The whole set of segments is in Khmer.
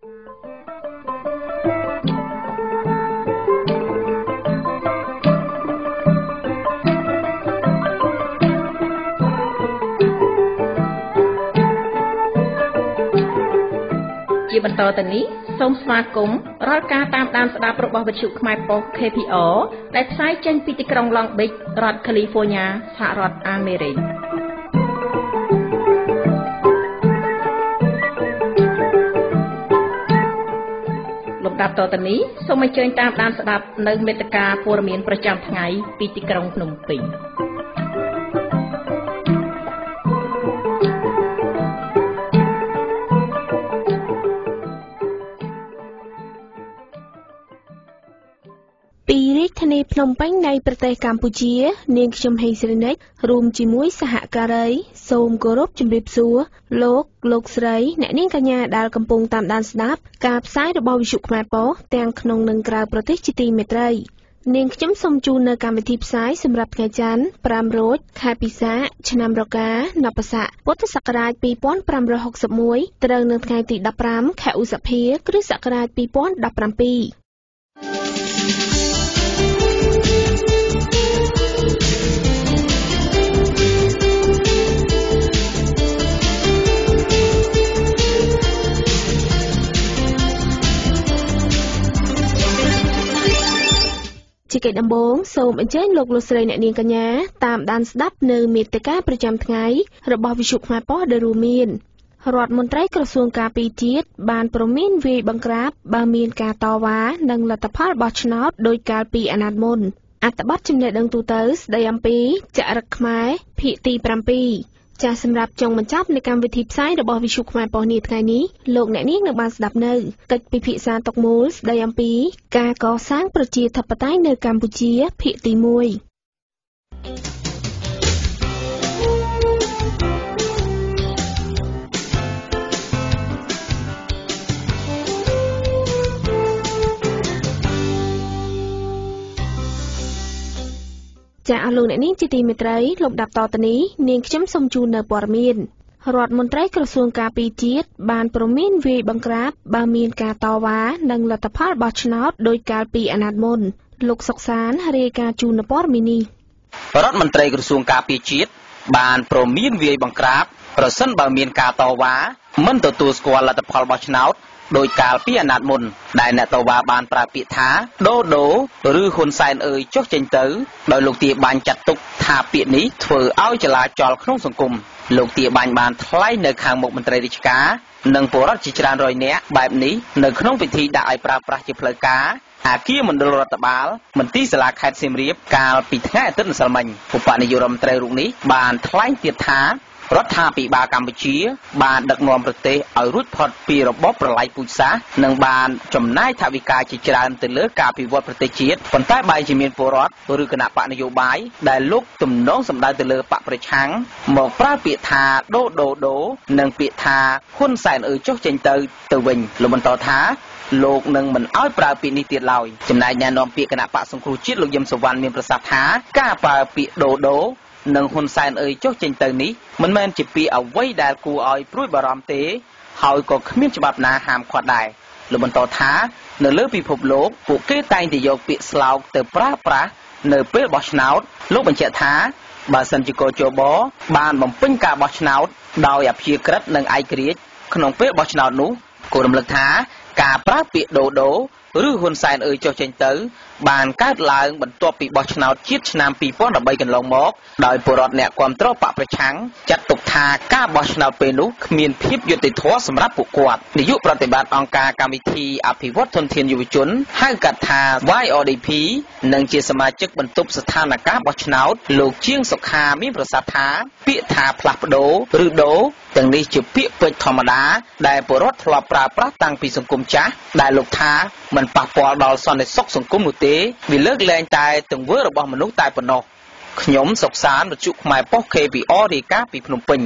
ជាបន្តទៅនេះសូមស្វាគមន៍រាល់ការតាមដានស្ដាប់របស់វិទ្យុខ្មែរប៉ុស្តិ៍ KPR ដែលផ្សាយចេញពីទីក្រុង Long Beach រដ្ឋ California សហរដ្ឋអាមេរិកលំដាប់តទៅនេះសូមអញ្ជើញតាមដានស្ដាប់នៅមេត្តាព័ត៌មានប្រចាំថ្ងៃពីទីក្រុងភ្នំពេញពីរាជធានីភ្នំពេញនៃប្រទេសកម្ពុជានាងខ្ញុំហេងស្រីនិចរួមជាមួយសហការីសូមគោរពជម្រាបសួរលោកស្រីអ្នកនាងកញ្ញាដែលកំពុងតាមដានស្ដាប់ការផ្សាយរបស់វិទ្យុខ្មែរប៉ុស្តិ៍ទាំងក្នុងនិងក្រៅប្រទេសជាទីមេត្រីនាងខ្ញុំសូមជូននៅកម្មវិធីផ្សាយសម្រាប់ថ្ងៃច័ន្ទ5រោចខែពិសាខឆ្នាំរកានបស័កពុទ្ធសករាជ2561ត្រូវនៅថ្ងៃទី15ខែឧសភាគ្រិស្តសករាជ2017ជាកិច្ចដំបូងសូមអញ្ជើញលោកស្រីអ្នកនាងកញ្ញាតាមដានស្ដាប់នៅមេត្តាប្រចាំថ្ងៃរបស់វិទ្យុខ្មែរប៉ុស្តិ៍ដែលរួមមានរដ្ឋមន្ត្រីក្រសួងការពារជាតិបានព្រមានវាយបង្ក្រាបបើមានការតវ៉ានិងលទ្ធផលបោះឆ្នោតដោយកាលពីអាណត្តិមុនអត្ថបទចំណេះដឹងទូទៅស្ដីអំពីចរិតខ្មែរភាគទី7ចាសសម្រាប់ចុងបញ្ចប់នៃកម្មវិធីផ្សាយរបស់វិទ្យុខ្មែរប៉ុស្តិ៍នាថ្ងៃនេះលោកអ្នកនាងនឹងបានស្ដាប់នៅកិច្ចពិភាក្សាតុកមូលស្ដីអំពីការកសាងប្រជាធិបតេយ្យនៅកម្ពុជាភាគទី1ចាអស់លោកអ្នកនាងជាទីមេត្រីលំដាប់តទៅនេះនាងខ្ញុំសូមជូននៅព័ត៌មានរដ្ឋមន្ត្រីក្រសួងការពារជាតិបានព្រមានវាយបង្ក្រាបបើមានការតវ៉ានិងលទ្ធផលបោះឆ្នោតដោយកាលពីអាណត្តិមុនលោកសុកសានរាយការណ៍ជូននៅព័ត៌មាននេះរដ្ឋមន្ត្រីក្រសួងការពារជាតិបានព្រមានវាយបង្ក្រាបប្រសិនបើមានការតវ៉ាមិនទទួលស្គាល់លទ្ធផលបោះឆ្នោតដោយកាលពីអាណត្តិមុនដែលអ្នកតវ៉ាបានប្រើពាក្យថាដូឬហ៊ុនសែនអើយចុះចេញទៅដោយលោកទាបាញ់ចាត់ទុកថាពាក្យនេះធ្វើឲ្យចលាចលក្នុងសង្គមលោកទាបាញ់បានថ្លែងនៅខាងមុខមន្ត្រីរាជការនិងពលរដ្ឋជាច្រើនរយនាក់បែបនេះនៅក្នុងពិធីដាក់ឲ្យប្រើប្រាស់ជាផ្លូវការអគារមណ្ឌលរដ្ឋបាលមន្ទីរសាលាខេត្តសៀមរាបកាលពីថ្ងៃអាទិត្យម្សិលមិញឧបនាយករដ្ឋមន្ត្រីរូបនេះបានថ្លែងទៀតថារដ្ឋាភិបាលកម្ពុជាបានដឹកនាំប្រទេសឲ្យរួចផុតពីរបបប្រល័យពូជសាសន៍និងបានចំណាយថវិកាជាច្រើនទៅលើការអភិវឌ្ឍប្រទេសជាតិប៉ុន្តែបែរជាមានពលរដ្ឋឬគណៈបកនយោបាយដែលលោកទំនងសម្ដៅទៅលើបកប្រឆាំងមកប្រើពាក្យថាដូនិងពាក្យថាហ៊ុនសែនអើយចុះចេញទៅវិញលោកបន្តថាលោកនឹងមិនអោយប្រើពាក្យនេះទៀតឡើយចំណែកអ្នកនាំពាក្យគណៈបកសង្គ្រោះជាតិលោកយឹមសុវណ្ណមានប្រសាសន៍ថាការប្រើពាក្យដូនិងហ៊ុនសែនអើយចុះចេញទៅនេះមិនមែនជាពាក្យអ្វីដែលគួរឲ្យព្រួយបារម្ភទេហើយក៏គ្មានច្បាប់ណាហាមឃាត់ដែរលោកបន្តថានៅលើពិភពលោកពួកគេតែងតែយកពាក្យស្លោកទៅប្រើប្រាស់នៅពេលបោះឆ្នោតលោកបញ្ជាក់ថាបើសិនជាកជបបានបំពេញការបោះឆ្នោតដោយអព្យាក្រឹតនិងឯករាជ្យក្នុងពេលបោះឆ្នោតនោះគួររំលឹកថាការប្រើពាក្យដូឬហ៊ុនសែនអើយចុះចេញទៅបានកើតឡើងបន្ទាប់ពីបោះឆ្នោតជាតិឆ្នាំ2013កន្លងមកដោយពលរដ្ឋអ្នកគាំទ្របកប្រឆាំងចាត់ទុកថាការបោះឆ្នោតពេលនោះគ្មានភាពយុត្តិធម៌សម្រាប់ពួកគាត់នាយកប្រតិបត្តិអង្គការកម្មវិធីអភិវឌ្ឍធនធានយុវជនហៅកាត់ថា YODP និងជាសមាជិកបន្ទប់ស្ថានភាពបោះឆ្នោតលោកជាងសុខាមានប្រសាសន៍ថាពាក្យថាផ្លាស់ប្ដូរឬដូរទាំងនេះជាពាក្យពេចន៍ធម្មតាដែលពលរដ្ឋធ្លាប់ប្រើប្រាស់តាំងពីសង្គមចាស់ដែលលោកថាមិនប៉ះពាល់ដល់សន្តិសុខសង្គមនោះទេវាលើកលែងតែទង្វើរបស់មនុស្សតែប៉ុណ្ណោះខ្ញុំសុកសានវិទ្យុខ្មែរប៉ុស្តិ៍ KPR រាយការណ៍ពីភ្នំពេញ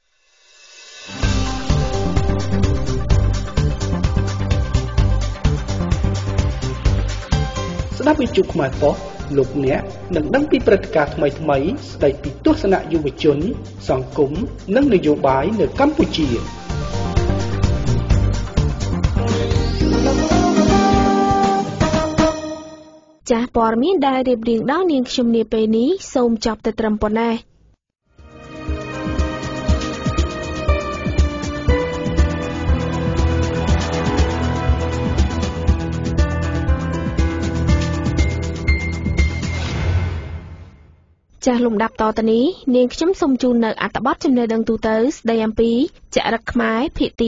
ស្ដាប់វិទ្យុខ្មែរប៉ុស្តិ៍លោកអ្នកនឹងដឹងពីព្រឹត្តិការណ៍ថ្មីស្ដីពីទស្សនៈយុវជនសង្គមនិងនយោបាយនៅកម្ពុជាចាស់ព័ត៌មានដែលរៀបរៀងដល់នាងខ្ញុំនាពេលនេះសូមចប់តែត្រឹមប៉ុណ្ណេះចាស់លំដាប់តទៅនេះនាងខ្ញុំសូមជូននៅអត្ថបទចំណេះដឹងទូទៅស្ដីអំពីចរិតខ្មែរភាគទី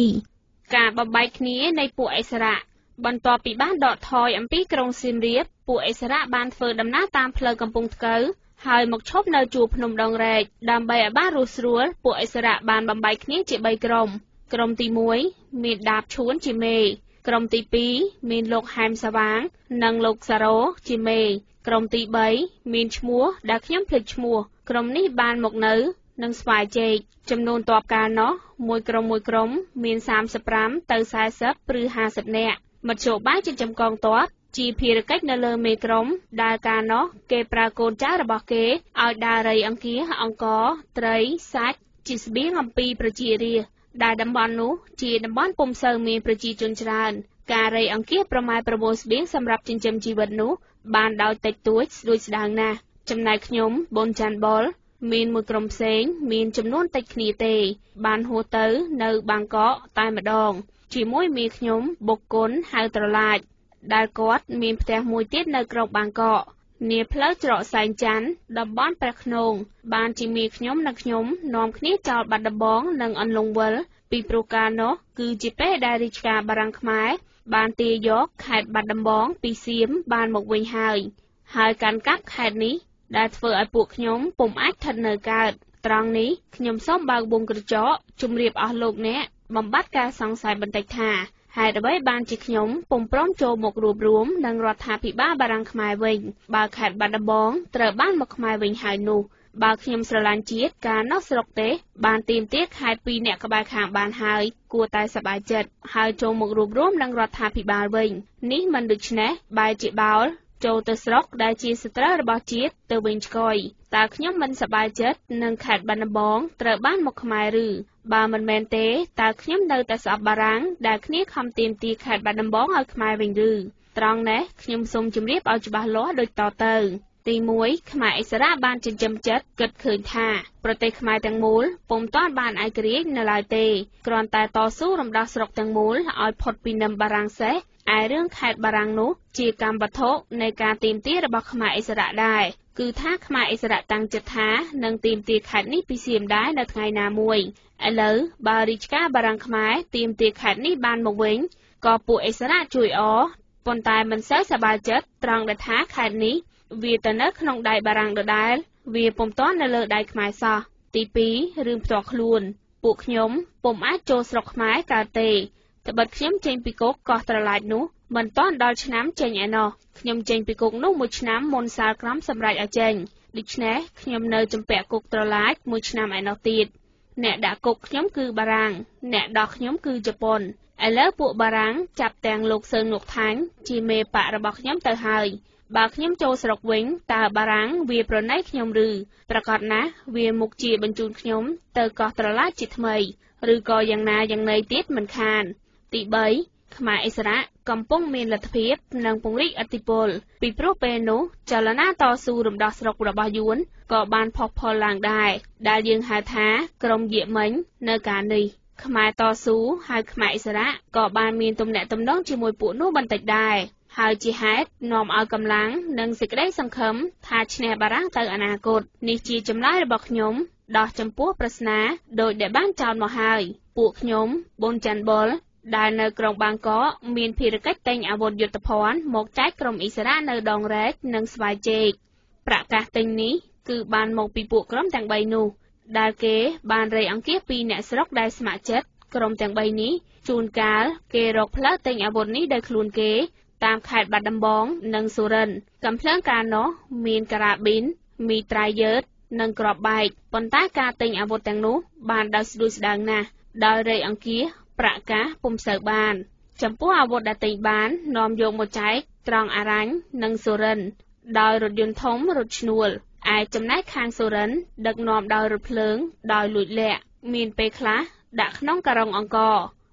7ការបំបែកគ្នានៃពួកឥស្សរៈបន្ទាប់ពីបានដកថយអំពីក្រុងសៀមរាបពួកឥស្សរៈបានធ្វើដំណើរតាមផ្លូវកំពង់ថ្កូវហើយមកឈប់នៅជួរភ្នំដងរែកដើម្បីឲ្យបានរស់ស្រួលពួកឥស្សរៈបានបំបែកគ្នាជា3ក្រុមក្រុមទី1មានដាបឈួនជាមេក្រុមទី2មានលោកហែមសាវាងនិងលោកសារ៉ូជាមេក្រុមទី3មានឈ្មោះដែលខ្ញុំភ្លេចឈ្មោះក្រុមនេះបានមកនៅនឹងស្វាយជែកចំនួនទ័ពកាលនោះមួយក្រុមមាន35ទៅ40ឬ50នាក់មធ្យោបាយចិញ្ចឹមកងទ័ពជាភារកិច្ចនៅលើមេក្រុមដែលកាលនោះគេប្រើកូនចៅរបស់គេឲ្យដើររៃអង្គាអង្ករត្រីសាច់ជាស្បៀងអំពីប្រជារាស្ត្រដែលតំបន់នោះជាតំបន់ពុំសូវមានប្រជាជនច្រើនការរៃអង្គាប្រម៉ែប្រមូលស្បៀងសម្រាប់ចិញ្ចឹមជីវិតនោះបានដោយតិចតួចស្ដួយស្ដាងណាស់ចំណែកខ្ញុំប៊ុនចាន់បុលមានមួយក្រុមផ្សេងមានចំនួនតិចគ្នាទេបានហួសទៅនៅបាងកកតែម្ដងជាមួយមីខ្ញុំបុកគុណហៅត្រឡាចដែលគាត់មានផ្ទះមួយទៀតនៅក្រុងបាងកកនាផ្លូវច្រកសែងច័ន្ទតំបន់ព្រះខ្នងបានជាមីខ្ញុំនិងខ្ញុំនាំគ្នាចោលបាត់ដំបងនិងអន្លង់វិលពីព្រោះការនោះគឺជាពេលដែលរាជការបារាំងខ្មែរបានទាញយកខេត្តបាត់ដំបងពីសៀមបានមកវិញហើយកាន់កាប់ខេត្តនេះដែលធ្វើឲ្យពួកខ្ញុំពុំអាចស្ថិតនៅកើតត្រង់នេះខ្ញុំសូមបើកវងក្រចកជម្រាបអស់លោកអ្នកបំបត្តិការសង្ស័យបន្តិចថាហេតុអ្វីបានជាខ្ញុំពុំព្រមចូលមករួបរวมនឹងរដ្ឋាភិបាលបារាំងខ្មែរវិញបើខេត្តបាត់ដំបងត្រូវបានមកខ្មែរវិញហើយនោះបើខ្ញុំស្រឡាញ់ជាតិការនោះស្រុកទេបានទាមទារខេត្ត2អ្នកក្បែរខាងបានហើយគួរតែសប្បាយចិត្តហើយចូលមករួបរวมនឹងរដ្ឋាភិបាលវិញនេះមិនដូច្នេះបែរជាបោលចូលទៅស្រុកដែលជាសត្រូវរបស់ជាតិទៅវិញឆ្កយតើខ្ញុំមិនសប្បាយចិត្តនឹងខេត្តបាត់ដំបងត្រូវបានមកខ្មែរឬបើមិនមែនទេតើខ្ញុំនៅតែស្អប់បារាំងដែលគ្នាខំទាមទារខេត្តបាត់ដំបងឲ្យខ្មែរវិញឬត្រង់នេះខ្ញុំសូមជម្រាបឲ្យច្បាស់លាស់ដូចតទៅទី1ខ្មែរឥស្សរៈបានចិញ្ចឹមចិត្តគិតឃើញថាប្រទេសខ្មែរទាំងមូលពុំទាន់បានឯករាជ្យនៅឡើយទេគ្រាន់តែតស៊ូរំដោះស្រុកទាំងមូលឲ្យផុតពីនឹមបារាំងសេះឯរឿងខេត្តបារាំងនោះជាកម្មវត្ថុនៃការទាមទាររបស់ខ្មែរឥស្សរៈដែរគឺថាខ្មែរឥស្សរៈតាំងចិត្តថានឹងទាមទារខេត្តនេះពីសៀមដែរនៅថ្ងៃណាមួយឥឡូវបើរាជការបារាំងខ្មែរទាមទារខេត្តនេះបានមកវិញក៏ពួកឥស្សរៈជួយប៉ុន្តែមិនសូវសប្បាយចិត្តត្រង់ដែលថាខេត្តនេះវាទៅនៅក្នុងដៃបារាំងដដែលវាពុំទាន់នៅលើដៃខ្មែរសោះទី2រឿងផ្ទាល់ខ្លួនពួកខ្ញុំពុំអាចចូលស្រុកខ្មែរកើតទេត្បិតខ្ញុំចេញពីគុកកោះត្រឡាចនោះមិនទាន់ដល់ឆ្នាំចេញឯណោះខ្ញុំចេញពីគុកនោះ1ឆ្នាំមុនសាលក្រមសម្រាប់ឲ្យចេញដូច្នេះខ្ញុំនៅចំពាក់គុកត្រឡាច1ឆ្នាំឯណោះទៀតអ្នកដាក់គុកខ្ញុំគឺបារាំងអ្នកដោះខ្ញុំគឺជប៉ុនឥឡូវពួកបារាំងចាប់ទាំងលោកសឺនងុកថាញ់ជាមេបករបស់ខ្ញុំទៅហើយបើខ្ញុំចូលស្រុកវិញតើបារាំងវាប្រណីខ្ញុំឬប្រកាសណាស់វាមុខជាបញ្ជូនខ្ញុំទៅកោះត្រឡាចជាថ្មីឬក៏យ៉ាងណាយ៉ាងណីទៀតមិនខានទី3ខ្មែរឥស្សរៈកំពុងមានលទ្ធភាពនិងពង្រីកឥទ្ធិពលពីព្រោះពេលនោះចលនាតស៊ូរំដោះស្រុករបស់យួនក៏បានផុសផុលឡើងដែរដែលយើងហៅថាក្រុមយាមិញនៅកាលនេះខ្មែរតស៊ូហើយខ្មែរឥស្សរៈក៏បានមានទំនាក់ទំនងជាមួយពួកនោះបន្តិចដែរហើយជាហេតុនាំឲ្យកម្លាំងនិងសេចក្តីសង្ឃឹមថាឈ្នះបារាំងទៅអនាគតនេះជាចម្លើយរបស់ខ្ញុំដោះចំពោះប្រស្នាដោយដែលបានចោទមកហើយពួកខ្ញុំប៊ុនចាន់បុលដែលនៅក្រុងបាងកកមានភារកិច្ចទិញអាវុធយុទ្ធភ័ណ្ឌមកចែកក្រុមឥស្សរៈនៅដងរែកនិងស្វាយជែកប្រកាសទិញនេះគឺបានមកពីពួកក្រុមទាំង3នោះដែលគេបានរៃអង្គាសពីអ្នកស្រុកដែលស្ម័គ្រចិត្តក្រុមទាំង3នេះជួនកាលគេរកផ្លូវទិញអាវុធនេះដោយខ្លួនគេតាមខេត្តបាត់ដំបងនិងសុរិន្ទកំភ្លើងកាលនោះមានការ៉ាប៊ីនមីត្រៃយើតនិងគ្រាប់បែកប៉ុន្តែការទិញអាវុធទាំងនោះបានដោយស្ដួយស្ដាងណាស់ដោយរៃអង្គាសប្រកាសពុំសូវបានចំពោះអាវុធដែលទិញបាននាំយកមកចែកត្រង់អារ៉ាញ់និងសុរិន្ទដោយរថយន្តធំរថឈ្នួលឯចំណែកខាងសុរិន្ទដឹកនាំដោយរថភ្លើងដោយលួចលាក់មានពេលខ្លះដាក់ក្នុងការុងអង្គរ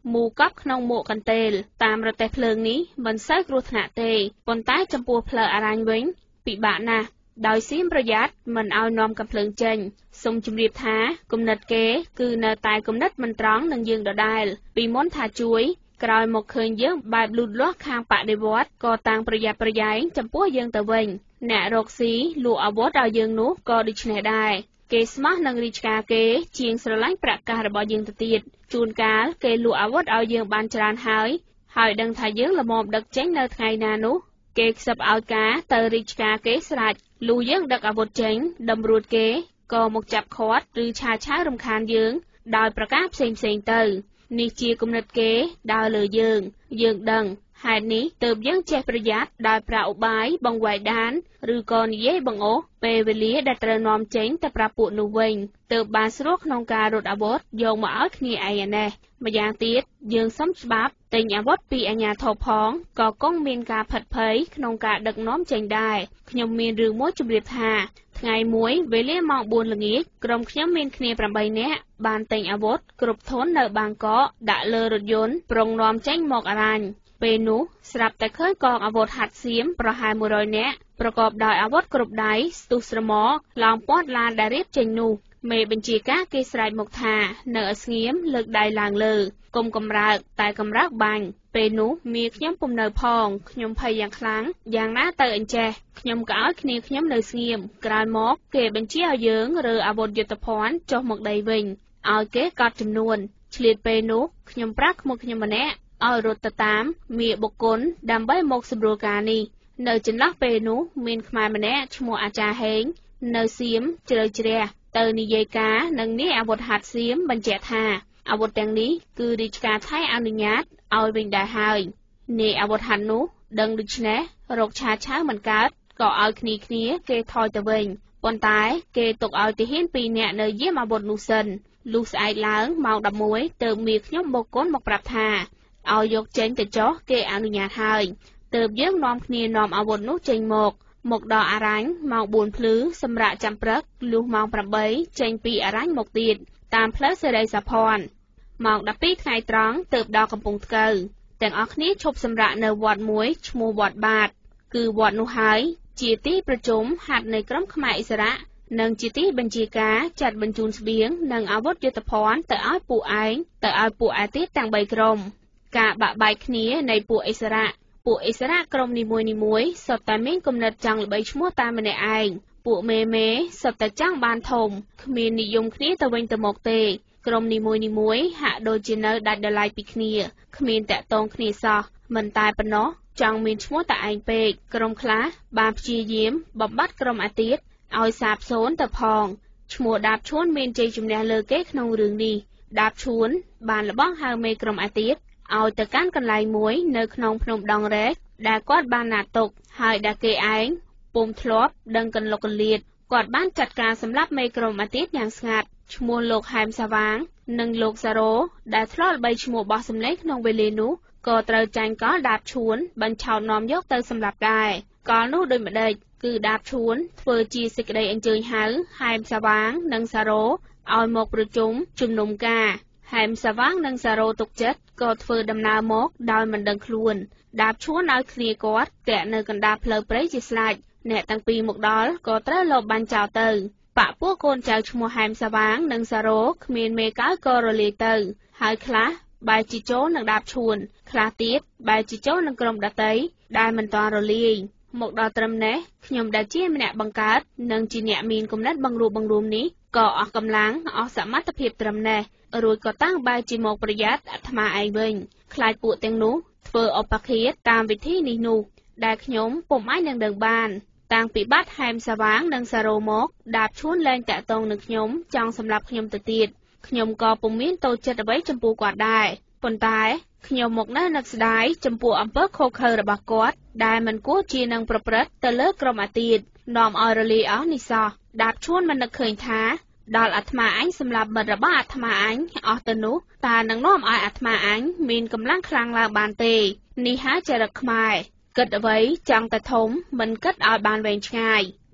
หมู่กับขนมหมู่กันเตลตามรถแต่เพลิงนี้มันใส่กรุธนาเตปนใต้จำปัวเพลอารานวิงปีบะนะโดยซีมประหยัดมันเอานอมกับเพลิงเจนทรงจุมเรียบท้ากุมนัดเก๋คือเนตายกุมนัดมันตร้องนังยืงดอได้ปีม้อนถาจุยกลายหมกเคยเยอะบายหลุดล้อคางปะเดวอดก็ต่างประหยัดประหยัดจำปัวยืงตะเวงแหนรกสีลูอาวอดเอายืงนู้ก็ดิชเนได้เกสมานังริชกาเกเจียงสลายประกาศบอยืงตะตีดจูนกาเกลูอาวอดเอายืงบานจรานหายดังทายืงละมอบดักเจ้งเนไงนานุเกสับเอากาเตอริชกาเกสลัดลูยืงดักอาวอดเจ้งดำรูดเกก็หมกจับคอดหรือชาช้ารำคาญยืงดาวประกาศเซ็งเตอนิจีกุมนัดเกดาวเลยยืงดังหายนี้เติบยังเจประหยัดดาวปราอุบายบังไหวดานหรือกรณีเย่บังโอเปเวลีดัตรนอมเจงแต่ปราปุนูเวงเติบบานสโรคนองการถอาวุธโยงมาเอาคนีไอแน่มาอย่างตีดยืงซ้ำฉบับแต่งอาวุธปีอัญญาทอพองก็ก้องเมียนกาผัดเผยขนองการดักน้อมเจงได้ขยมเมียนหรือม้วยจุบเรียบทาไงมวยเวเล่มองบุญหลังอีกกรมขยมเมียนคเนประใบเนะบานแต่งอาวุธกรุบท้นเนบางเกาะดะเลอรถยนต์ปรงน้อมเจงหมอกอรันเปนุสลับแต่เคยกองอาวุธหัดเสียมประหายมือรอยเนะประกอบโดยอาวุธกรุบไดสตุสมอลองปอดลานได้เรียบเจงนูเมบัญชีก้าเกสไรหมกทาเนอเสียมเลิกได้ลางเลอกลมกำรักแต่กำรักบังเปนุมีขยมปุ่มเนอพองขยมพยอย่างครั้งอย่างหน้าเตออันแจขยมก้าวขณีขยมเนอเสียมกลายมอกเกบัญชีเอาเยื้องหรืออาวุธยุทธพรจอหมกได้วิงเอาเกกอดจำนวนเฉลี่ยเปนุขยมปรักหมกขยมแนะเอารถตามมีบุคคลดำใบหมกสบรูกานีเนอจินลักเปนุมีนขมายมาแนะชมัวอาจารย์เฮงเนอเสียมเจริญเจริญเตอร์นิยกาหนังนี้อาวุธหัดเสียมบรรเจธาอาวุธดังนี้คือดิจการไทยอนุญาตเอาเป็นได้หายในอาวุธหันนุดังดิชเนะรกชาช้าเหมือนกันก็เอาคนีเกทอยตะเวงปนตายเกตกเอาที่เห็นปีเนี่ยเนยเยี่ยมอาวุธนูเซนลูกสายล้างมองดับมวยเติมมีขยมบกก้นบกปรับทาเอายกเจนแต่จ่อเกอนุญาตหายเติมเยี่ยมนอมคนีนอมอาวุธนุเจงหมกดออารังมองบุญพลื้สำระจำปรักลูกมองประเบยเจงปีอารังหมกตีดตามเพลเสดสะพรมองดับปีไงตรังเติบดอกกำปงเกลแต่งออกนี้ชบสำระเนวอดมวยชมูวอดบาทคือวอดนุหายจีตี้ประจุมหัดในกรมขมายอิสระนังจีตี้บัญชีกาจัดบรรจุเสบียงนังอาวุธยุทธพรแต่อ้อยปูไอแต่อ้อยปูอาทิตแต่งใบกรมกะบะใบคณีในปูอิสระปูอิสระกรมนิมวยสดแต่เม่งกำเนิดจังหรือใบชมัวตามมาในไอปูเมสดแต่จ้างบานทมขมีนิยมคณีตะเวงตะหมกเตกรมนิมวยหะโดยจีเนอร์ดัดเดลายปีคณีขมีแต่ตรงคณีซอมันตายปะเนาะจังมีชมัวแต่ไอเปกกรมคลาบานจียิ้มบำบัดกรมอาทิตย์เอาสาบโซนแต่พองชมัวดาบชวนเมนเจจุมแนเลเก๊กนองเรืองดีดาบชวนบานละบ้องหางเมกรมอาทิตย์เอาแต่การกันลายมวยเนขนมพนมดองเร็กดากอดบานนาตกหายดาเกไอปุ่มทลบดังกันลกเลียดกอดบ้านจัดการสำหรับเมกรมอาทิตย์อย่างสงัดชมัวโลกไฮมสว่างหนึ่งโลกซาโรดาทลอดใบชมัวบอสำเล็กนองเวเลนุก็เตยจังก็ดาบชวนบัญชานอมยกเตยสำหรับได้ก็นู้โดยมาได้คือดาบชวนเฟอร์จีสิกเดย์อันเจยหายไฮมสว่างหนึ่งซาโรเอาหมกประจุมนุมกาไฮมสว่างหนึ่งซาโรตกเจ็ดก็เฟอร์ดำนาหมกดาวมันดังคลวนดาบชวนเอาเคลียกอดแกะเนกันดาบเพลเปรย์จิสไลด์เนตั้งปีหมกดอลก็เตยโลบันเจ้าเตยปะพวกโกนเจ้าชมัวไฮมสว่างหนึ่งซาโรขมีนเมกาโกโรเลเตยหายคลาใบจิโจนังดาบชวนคลาตีดใบจิโจนังกรมดาเตยได้มันตอนโรลีหมกดอตรมเนะขยมดาเจียมเนะบังกัดนังจีเนะมีนกำนัดบังรูมนี้ก็ออกกำลังออกสามารถเพียบตรมเนะรวยก็ตั้งใบจีโมประหยัดอัตมาไอเวงคลายปูเต็งนูเฟออปะเคียตามวิธีนี้นูได้ขยมปุ่มไม้นังเดิงบานต่างปีบัดไฮมสว่างนังซาโรมกดาบชวนแรงแต่ตรงหนึ่งขยมจังสำหรับขยมตีดขยมกอปุ่มมิ้นโตจัดไว้จำปูกวาดได้ปนตายขยมหมกหน้านักสดายจำปูอำเภอโคเคอร์ระบากอดได้มันกู้จีนังประพฤติแต่เลิกกรมอาตีดนอมออร์ลีออนิซอดาบชวนมันนักเคยท้าดอลอัตมาอันสำหรับบัดระบาอัตมาอันออตนุตานังน้อมอัตมาอันมีนกำลังคลังลาบานเตนิฮะจรักไมเกิดไว้จังแต่ทมมันเกิดเอาบานเวงชาย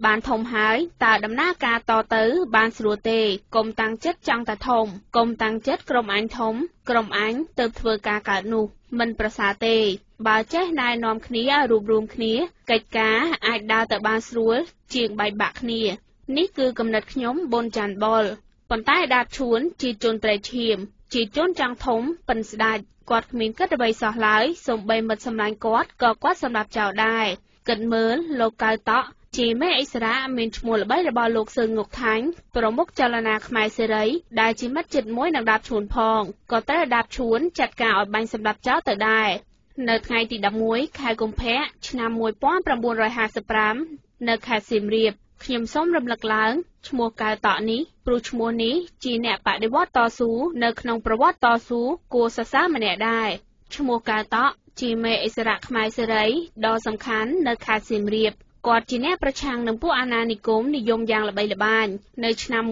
បានធំហើយតើដំណើរការតទៅបានស្រួលទេកុំតាំងចិត្តចង់តែធំកុំតាំងចិត្តក្រុមអញធំក្រុមអញទៅធ្វើការកើតនោះមិនប្រសើរទេបើចេះណែនាំគ្នារួបរวมគ្នាកិច្ចការអាចដើរទៅបានស្រួលជាងបែកបាក់គ្នានេះគឺគំនិតខ្ញុំប៊ុនចាន់បុលប៉ុន្តែដាបឈួនជាជនត្រេកឈាមជាជនចង់ធំប៉ិនស្ដាច់គាត់គ្មានគិតអ្វីសោះឡើយសូម្បីមិត្តសម្លាញ់គាត់ក៏គាត់សម្រាប់ចោលដែរគិតមើលលោកកៅតក់ជាមេអិសរាមានឈ្មោះល្បីរបស់លោកសឿនងុកថាញ់ប្រមុខចលនាខ្មែរសេរីដែលជាមិត្តជិតមួយនឹងដាបឈួនផងក៏ត្រូវដាបឈួនចាត់ការឲ្យបាញ់សម្រាប់ចោលទៅដែរនៅថ្ងៃទី11ខែកុម្ភៈឆ្នាំ1955នៅខេត្តសៀមរាបខ្ញុំសូមរំលឹកឡើងឈ្មោះកៅតក់នេះព្រោះឈ្មោះនេះជាអ្នកបដិវត្តតស៊ូនៅក្នុងប្រវត្តិតស៊ូគួរសរសើរម្នាក់ដែរឈ្មោះកៅតក់ជាមេអិសរាជខ្មែរសេរីដ៏សំខាន់នៅខេត្តសៀមរាបគាត់ជាអ្នកប្រឆាំងនឹងពួកអាណានិគមនិយមយ៉ាងល្បីល្បាញនៅឆ្នាំ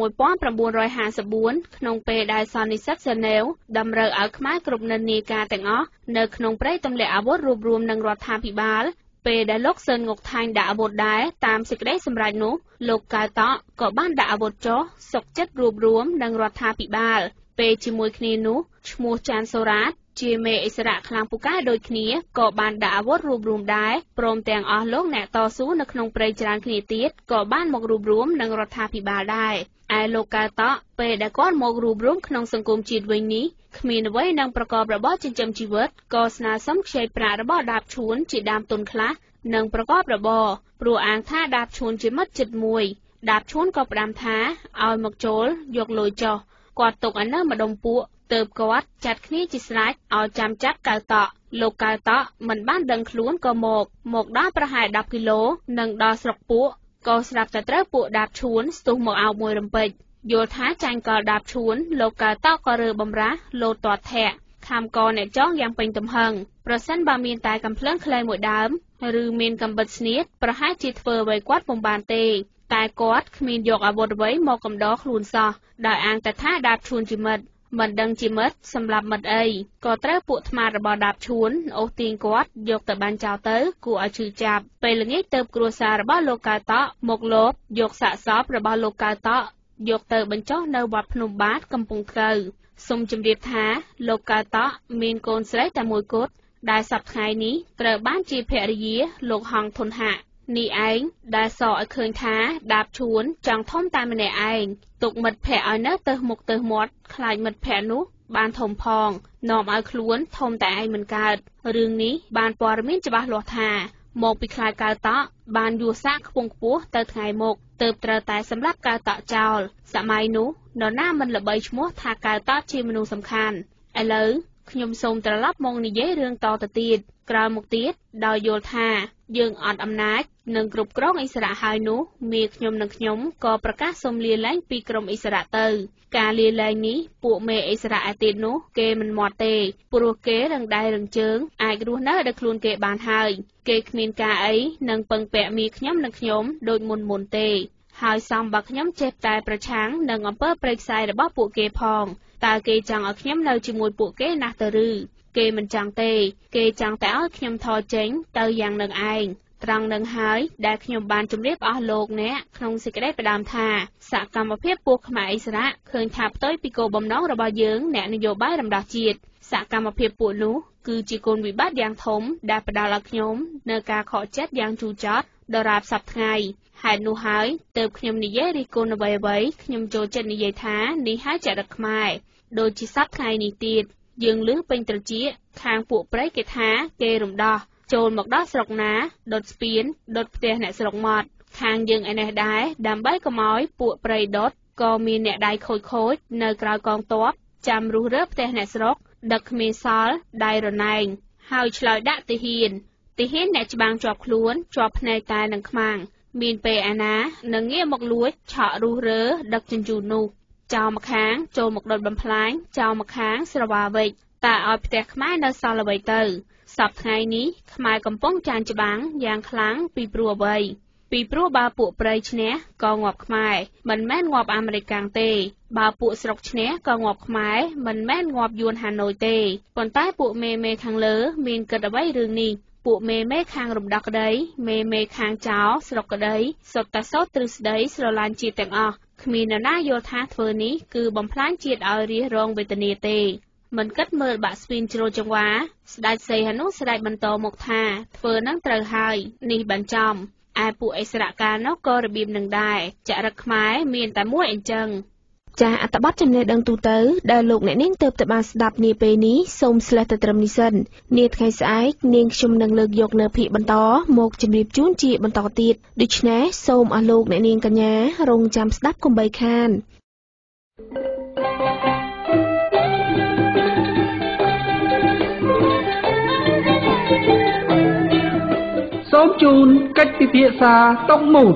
1954ក្នុងពេលដែលសន្និសីទហ្សឺណែវតម្រូវឲ្យខ្មែរគ្រប់និន្នាការទាំងអស់នៅក្នុងព្រៃទម្លាក់អាវុធរួបរวมនឹងរដ្ឋាភិបាលពេលដែលលោកសឿនងុកថាញ់ដាក់អាវុធដែរតាមសេចក្តីសម្រេចនោះលោកកៅតក់ក៏បានដាក់អាវុធចុះសុកចិត្តរួបរวมនឹងរដ្ឋាភិបាលពេលជាមួយគ្នានោះឈ្មោះចានសូរ៉ាតជាមេអិសរាជខ្លាំងពូកែដូចគ្នាក៏បានដាក់អាវុធរួបរวมដែរព្រមទាំងអស់លោកអ្នកតស៊ូនៅក្នុងព្រៃច្រើនគ្នាទៀតក៏បានមករួបរวมនឹងរដ្ឋាភិបាលដែរឯលោកកៅតក់ពេលដែលគាត់មករួបរวมក្នុងសង្គមជាតិវិញនេះគ្មានអ្វីនឹងប្រកបរបរចិញ្ចឹមជីវិតក៏ស្នើសុំខ្ចីប្រាក់របស់ដាបឈួនជាដើមទុនខ្លះនឹងប្រកបរបរព្រោះអាងថាដាបឈួនជាមិត្តជិតមួយដាបឈួនក៏ផ្ដាំថាឲ្យមកចូលយកលុយចុះគាត់ទុកឲ្យនៅម្ដុំពួកទើបគាត់ចាត់គ្នាជាស្រេចឲ្យចាំចាប់កៅតក់លោកកៅតក់មិនបានដឹងខ្លួនក៏មកដល់ប្រហែល10គីឡូនឹងដល់ស្រុកពួកក៏ស្រាប់តែត្រូវពួកដាបឈួនស្ទុះមកអោបមួយរំពេចយល់ថាចាញ់កលដាបឈួនលោកកៅតក់ក៏រើបំរាស់លោតទាត់ធាក់ខំកអ្នកចងយ៉ាងពេញទំហឹងប្រសិនបើមានតែកំភ្លើងខ្លីមួយដើមឬមានកំបិតស្នៀតប្រហែលជាធ្វើអ្វីគាត់ពុំបានទេតែគាត់គ្មានយកអាវុធអ្វីមកកំដរខ្លួនសោះដោយអាងតែថាដាបឈួនជាមិត្តមិនដឹងជាមិត្តសម្រាប់មិត្តអីក៏ត្រូវពួកថ្មាតរបស់ដាបឈួនអូសទាញគាត់យកទៅបាញ់ចោលទៅគួរឲ្យឈឺចាប់ពេលល្ងាចទៅគ្រួសាររបស់លោកកៅតក់មកលបយកសាកសពរបស់លោកកៅតក់យកទៅបញ្ចុះនៅវត្តភ្នំបាទកំពង់ថ្កូវសូមជម្រាបថាលោកកៅតក់មានកូនស្រីតែមួយគត់ដែលសប្តាហ៍ថ្ងៃនេះត្រូវបានជាភរិយាលោកហងធុនហាក់នេះឯងដែលសរឲ្យឃើញថាដាបឈួនចង់ធំតែម្នាក់ឯងទុកមិត្តភ័ក្តិឲ្យនៅទៅមុខទៅមាត់ខ្លាចមិត្តភ័ក្តិនោះបានធំផងនាំឲ្យខ្លួនធំតែឯងមិនកើតរឿងនេះបានព័ត៌មានច្បាស់លាស់ថាមកពីខ្លាចកៅតក់បានយួរសាកខ្ពង់ខ្ពស់ទៅថ្ងៃមុខទើបត្រូវតែសម្រាប់កៅតក់ចោលសម័យនោះនរណាមិនល្បីឈ្មោះថាកៅតក់ជាមនុស្សសំខាន់ឥឡូវខ្ញុំសូមត្រឡប់មកនិយាយរឿងតទៅទៀតក្រោយមកទៀតដោយយល់ថាយើងអត់អំណាចនឹងគ្រប់គ្រងឥស្សរៈហើយនោះមីខ្ញុំនិងខ្ញុំក៏ប្រកាសសូមលាលែងពីក្រុមឥស្សរៈទៅការលាលែងនេះពួកមេឥស្សរៈឯទៀតនោះគេមិនមាត់ទេព្រោះគេរឹងដៃរឹងជើងអាចរស់នៅដោយខ្លួនគេបានហើយគេគ្មានការអីនឹងពឹងពាក់មីខ្ញុំនិងខ្ញុំដូចមុនទេហើយសំបើខ្ញុំចេះតែប្រឆាំងនឹងអំពើព្រៃផ្សៃរបស់ពួកគេផងតើគេចង់ឲ្យខ្ញុំនៅជាមួយពួកគេណាស់ទៅឬគេមិនចង់ទេគេចង់តែឲ្យខ្ញុំថយចេញទៅយ៉ាងនឹងឯងត្រង់នឹងហើយដែលខ្ញុំបានជម្រាបអស់លោកអ្នកក្នុងសេចក្តីផ្ដាំថាសកម្មភាពពួកខ្មែរឥស្សរៈឃើញថាផ្ទុយពីគោលបំណងរបស់យើងអ្នកនយោបាយរំដោះជាតិសកម្មភាពពួកនោះគឺជាគុណវិបត្តិយ៉ាងធំដែលផ្ដល់ឲ្យខ្ញុំនៅការខកចិត្តយ៉ាងជូរចត់ដរាបសប្តាហ៍ថ្ងៃហេតុនោះហើយទើបខ្ញុំនិយាយរិះគន់អ្វីៗខ្ញុំចូលចិត្តនិយាយថានេះហើយចរិតខ្មែរដូចជាសប្តាហ៍ថ្ងៃនេះទៀតយើងលឺពេញត្រចៀកខាងពួកព្រៃគេថាគេរំដោះចូលមកដល់ស្រុកណាដុតស្ពានដុតផ្ទះអ្នកស្រុកម៉ត់ខាងយើងឯនេះដែរដើម្បីកុំឲ្យពួកព្រៃដុតក៏មានអ្នកដៃខូចនៅក្រៅកងទ័ពចាំរុះរើផ្ទះអ្នកស្រុកដឹកគ្មានសល់ដៃរណែងហើយឆ្លើយដាក់ទាហានអ្នកច្បាំងជាប់ខ្លួនជាប់ភ្នែកតែនឹងខ្មាំងមានពេលអាណានឹងងាកមកលួចឆក់រុះរើដឹកជញ្ជូននោះចោលមកខាងចូលមកដុតបំផ្លាញចោលមកខាងស្រវាវិចតែឲ្យផ្ទះខ្មែរនៅសល់អ្វីទៅសប្តាហ៍ថ្ងៃនេះខ្មែរកំពុងចាញ់ច្បាំងយ៉ាងខ្លាំងពីព្រោះអ្វីពីព្រោះបើពួកព្រៃឈ្នះក៏ងាប់ខ្មែរមិនមែនងាប់អាមេរិកកាំងទេបើពួកស្រុកឈ្នះក៏ងាប់ខ្មែរមិនមែនងាប់យួនហាណូយទេប៉ុន្តែពួកមេខាងលើមានគិតអ្វីរឿងនេះពួកមេខាងរំដោះក្តីមេខាងចោលស្រុកក្តីសុទ្ធតែសោតទ្រឹស្ដីស្រឡាញ់ជាតិទាំងអស់គ្មាននរណាយល់ថាធ្វើនេះគឺបំផ្លាញជាតិឲ្យរារងវេទនាទេមិនគិតមើលបាក់ស្ពីនជ្រោលចង្វាស្ដេចសីហនុស្រែកបន្តមកថាធ្វើនឹងត្រូវហើយនេះបានចំឯពួកឥស្សរកានោះក៏របៀបនឹងដែរចរិតខ្មែរមានតែមួយអញ្ចឹងចាអត្ថបទចំណេះដឹងទូទៅដែលលោកអ្នកនាងទើបតែបានស្ដាប់នាពេលនេះសូមស្លេះតែត្រឹមនេះសិននាថ្ងៃស្អែកនាងខ្ញុំនឹងលើកយកនៅភាគបន្តមកជម្រាបជូនជាបន្តទៀតដូច្នេះសូមអស់លោកអ្នកនាងកញ្ញារងចាំស្ដាប់កុំបីខានសូមជូនកិច្ចពិភាក្សាតុកមូល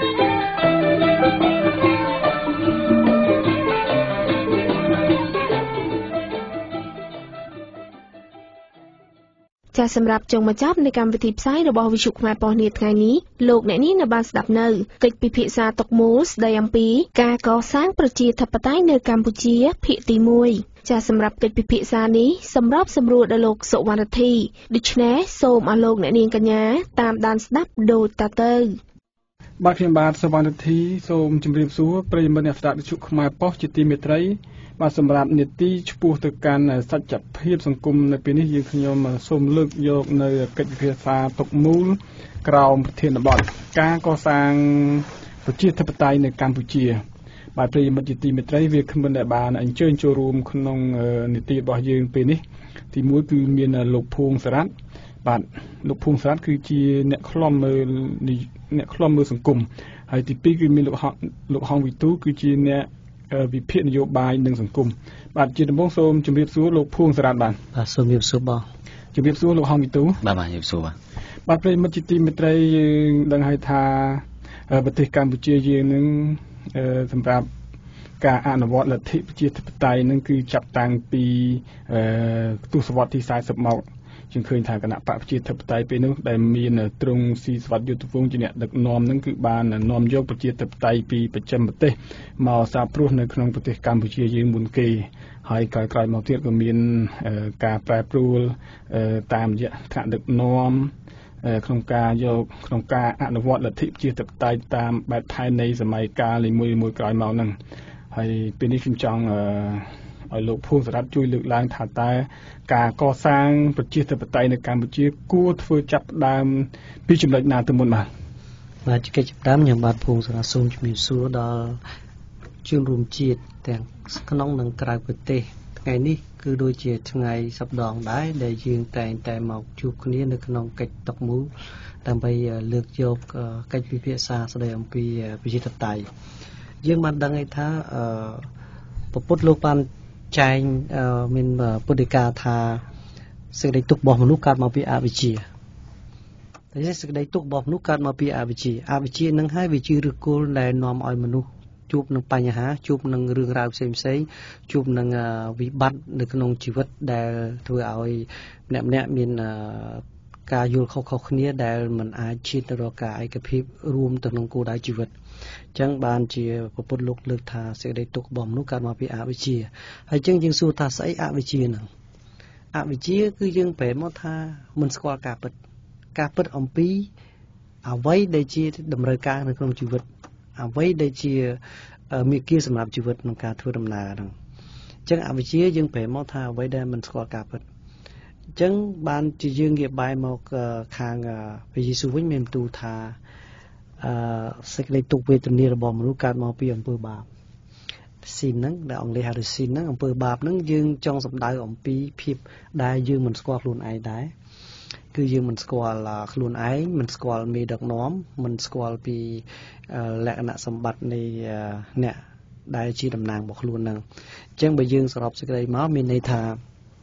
ចាសម្រាប់ចុងបញ្ចប់នៃកម្មវិធីផ្សាយរបស់វិទ្យុខ្មែរប៉ុស្តិ៍នាថ្ងៃនេះលោកអ្នកនាងនៅបានស្ដាប់នៅកិច្ចពិភាក្សាតុកមូលស្ដីអំពីការកសាងប្រជាធិបតេយ្យនៅកម្ពុជាភាគទី1ចាសម្រាប់កិច្ចពិភាក្សានេះសម្របសម្រួលដល់លោកសុវណ្ណធីដូច្នេះសូមអស់លោកអ្នកនាងកញ្ញាតាមដានស្ដាប់ដូចតទៅបាទខ្ញុំបាទសុវណ្ណធីសូមជម្រាបសួរប្រិយមិត្តអ្នកស្ដាប់វិទ្យុខ្មែរប៉ុស្តិ៍ជាទីមេត្រីបាទសម្រាប់នីតិឆ្ពោះទៅកាន់សច្ចភាពសង្គមនៅពេលនេះយើងខ្ញុំសូមលើកយកនៅកិច្ចពិភាក្សាតុកមូលក្រោមប្រធានបទការកសាងប្រជាធិបតេយ្យនៅកម្ពុជាបាទប្រិយមិត្តជាទីមេត្រីវាគ្មិនដែលបានអញ្ជើញចូលរួមក្នុងនីតិរបស់យើងពេលនេះទី1គឺមានលោកភួងសារ៉ាត់បាទលោកភួងសារ៉ាត់គឺជាអ្នកខ្លំមើលសង្គមហើយទី2គឺមានលោកហងវិទូគឺជាអ្នកវិភាគនយោបាយនិងសង្គមបាទជាដំបូងសូមជម្រាបសួរលោកភួងសារ៉ាត់បាទសូមជម្រាបសួរបងជម្រាបសួរលោកហងវិទូបាទជម្រាបសួរបាទប្រិយមិត្តជាទីមេត្រីយើងដឹងហើយថាប្រទេសកម្ពុជាយើងនឹងសម្រាប់ការអនុវត្តលទ្ធិប្រជាធិបតេយ្យនឹងគឺចាប់តាំងពីទសវត្សរ៍ទី40មកជាងឃើញថាគណៈបកប្រជាធិបតេយ្យពេលនោះដែលមានទ្រង់ស៊ីសវត្តយុទ្ធវង្សជាអ្នកដឹកនាំនឹងគឺបាននាំយកប្រជាធិបតេយ្យពីប្រចាំប្រទេសមកសាព្រោះនៅក្នុងប្រទេសកម្ពុជាយើងមុនគេហើយក្រោយមកទៀតក៏មានការប្រែប្រួលតាមរយៈថ្នាក់ដឹកនាំក្នុងការអនុវត្តលទ្ធិប្រជាធិបតេយ្យតាមបែបផែននៃសម័យកាលនីមួយៗក្រោយមកហ្នឹងហើយពេលនេះខ្ញុំចង់ឲ្យលោកភួងសារ៉ាត់ជួយលើកឡើងថាតើការកសាងប្រជាធិបតេយ្យនៅកម្ពុជាគួរធ្វើចាប់ផ្ដើមពីចំណុចណាទៅមុនបាទកិច្ចចាប់ផ្ដើមខ្ញុំបាទភួងសារ៉ាត់សូមជំរាបសួរដល់ជនរួមជាតិទាំងក្នុងនិងក្រៅប្រទេសថ្ងៃនេះគឺដូចជាថ្ងៃសប្តាហ៍ដែរដែលយើងតែងតែមកជួបគ្នានៅក្នុងកិច្ចតុកមូលដើម្បីលើកយកកិច្ចពិភាក្សាស្ដីអំពីប្រជាធិបតេយ្យយើងបានដឹងថាពុទ្ធលោកបានចែងមានពុទ្ធដីកាថាសេចក្តីទុក្ខរបស់មនុស្សកើតមកពីអវិជ្ជាតែសេចក្តីទុក្ខរបស់មនុស្សកើតមកពីអវិជ្ជានឹងហើយវាជាឫសគល់ដែលនាំឲ្យមនុស្សជួបនឹងបញ្ហាជួបនឹងរឿងរ៉ាវផ្សេងជួបនឹងវិបត្តិនៅក្នុងជីវិតដែលធ្វើឲ្យម្នាក់មានការយល់ខុសៗគ្នាដែលមិនអាចឈានទៅរកការឯកភាពរួមទៅក្នុងគោលដៅជីវិតអញ្ចឹងបានជាពុទ្ធលោកលើកថាសេចក្តីទុក្ខរបស់មនុស្សកើតមកពីអវិជ្ជាហើយអញ្ចឹងយើងសួរថាស្អីអវិជ្ជាហ្នឹងអវិជ្ជាគឺយើងប្រែមកថាមិនស្គាល់ការពិតអំពីអ្វីដែលជាតម្រូវការនៅក្នុងជីវិតអ្វីដែលជាមេគាសម្រាប់ជីវិតក្នុងការធ្វើដំណើរហ្នឹងអញ្ចឹងអវិជ្ជាយើងប្រែមកថាអ្វីដែលមិនស្គាល់ការពិតអញ្ចឹងបានជាយើងនិយាយបែរមកខាងព្រះយេស៊ូវវិញមានបន្ទូលថាសេចក្តីទុក្ខវេទនារបស់មនុស្សកើតមកពីអំពើបាបស៊ីនហ្នឹងដែលអង់គ្លេសហៅថាស៊ីនហ្នឹងអំពើបាបហ្នឹងយើងចង់សម្ដៅអំពីភាពដែលយើងមិនស្គាល់ខ្លួនឯងដែរគឺយើងមិនស្គាល់ខ្លួនឯងមិនស្គាល់មេដឹកនាំមិនស្គាល់ពីលក្ខណៈសម្បត្តិនៃអ្នកដែលជាតំណាងរបស់ខ្លួនហ្នឹងអញ្ចឹងបើយើងសរុបសេចក្តីមកមានន័យថា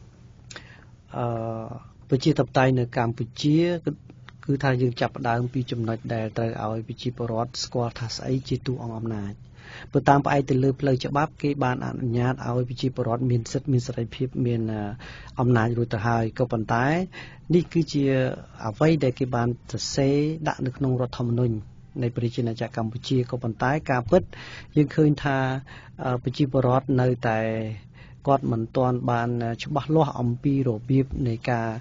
ប្រជាធិបតេយ្យនៅកម្ពុជាគឺថាយើងចាប់ផ្ដើមពីចំណុចដែលត្រូវឲ្យប្រជាពលរដ្ឋស្គាល់ថាស្អីជាតួអង្គអំណាចព្រោះតាមផ្អែកទៅលើផ្លូវច្បាប់គេបានអនុញ្ញាតឲ្យប្រជាពលរដ្ឋមានសិទ្ធិមានសេរីភាពមានអំណាចរួចទៅហើយក៏ប៉ុន្តែនេះគឺជាអ្វីដែលគេបានសរសេរដាក់នៅក្នុងរដ្ឋធម្មនុញ្ញនៃប្រជាណាចក្រកម្ពុជាក៏ប៉ុន្តែការពិតយើងឃើញថាប្រជាពលរដ្ឋនៅតែគាត់មិនទាន់បានច្បាស់លាស់អំពីរបៀបនៃការ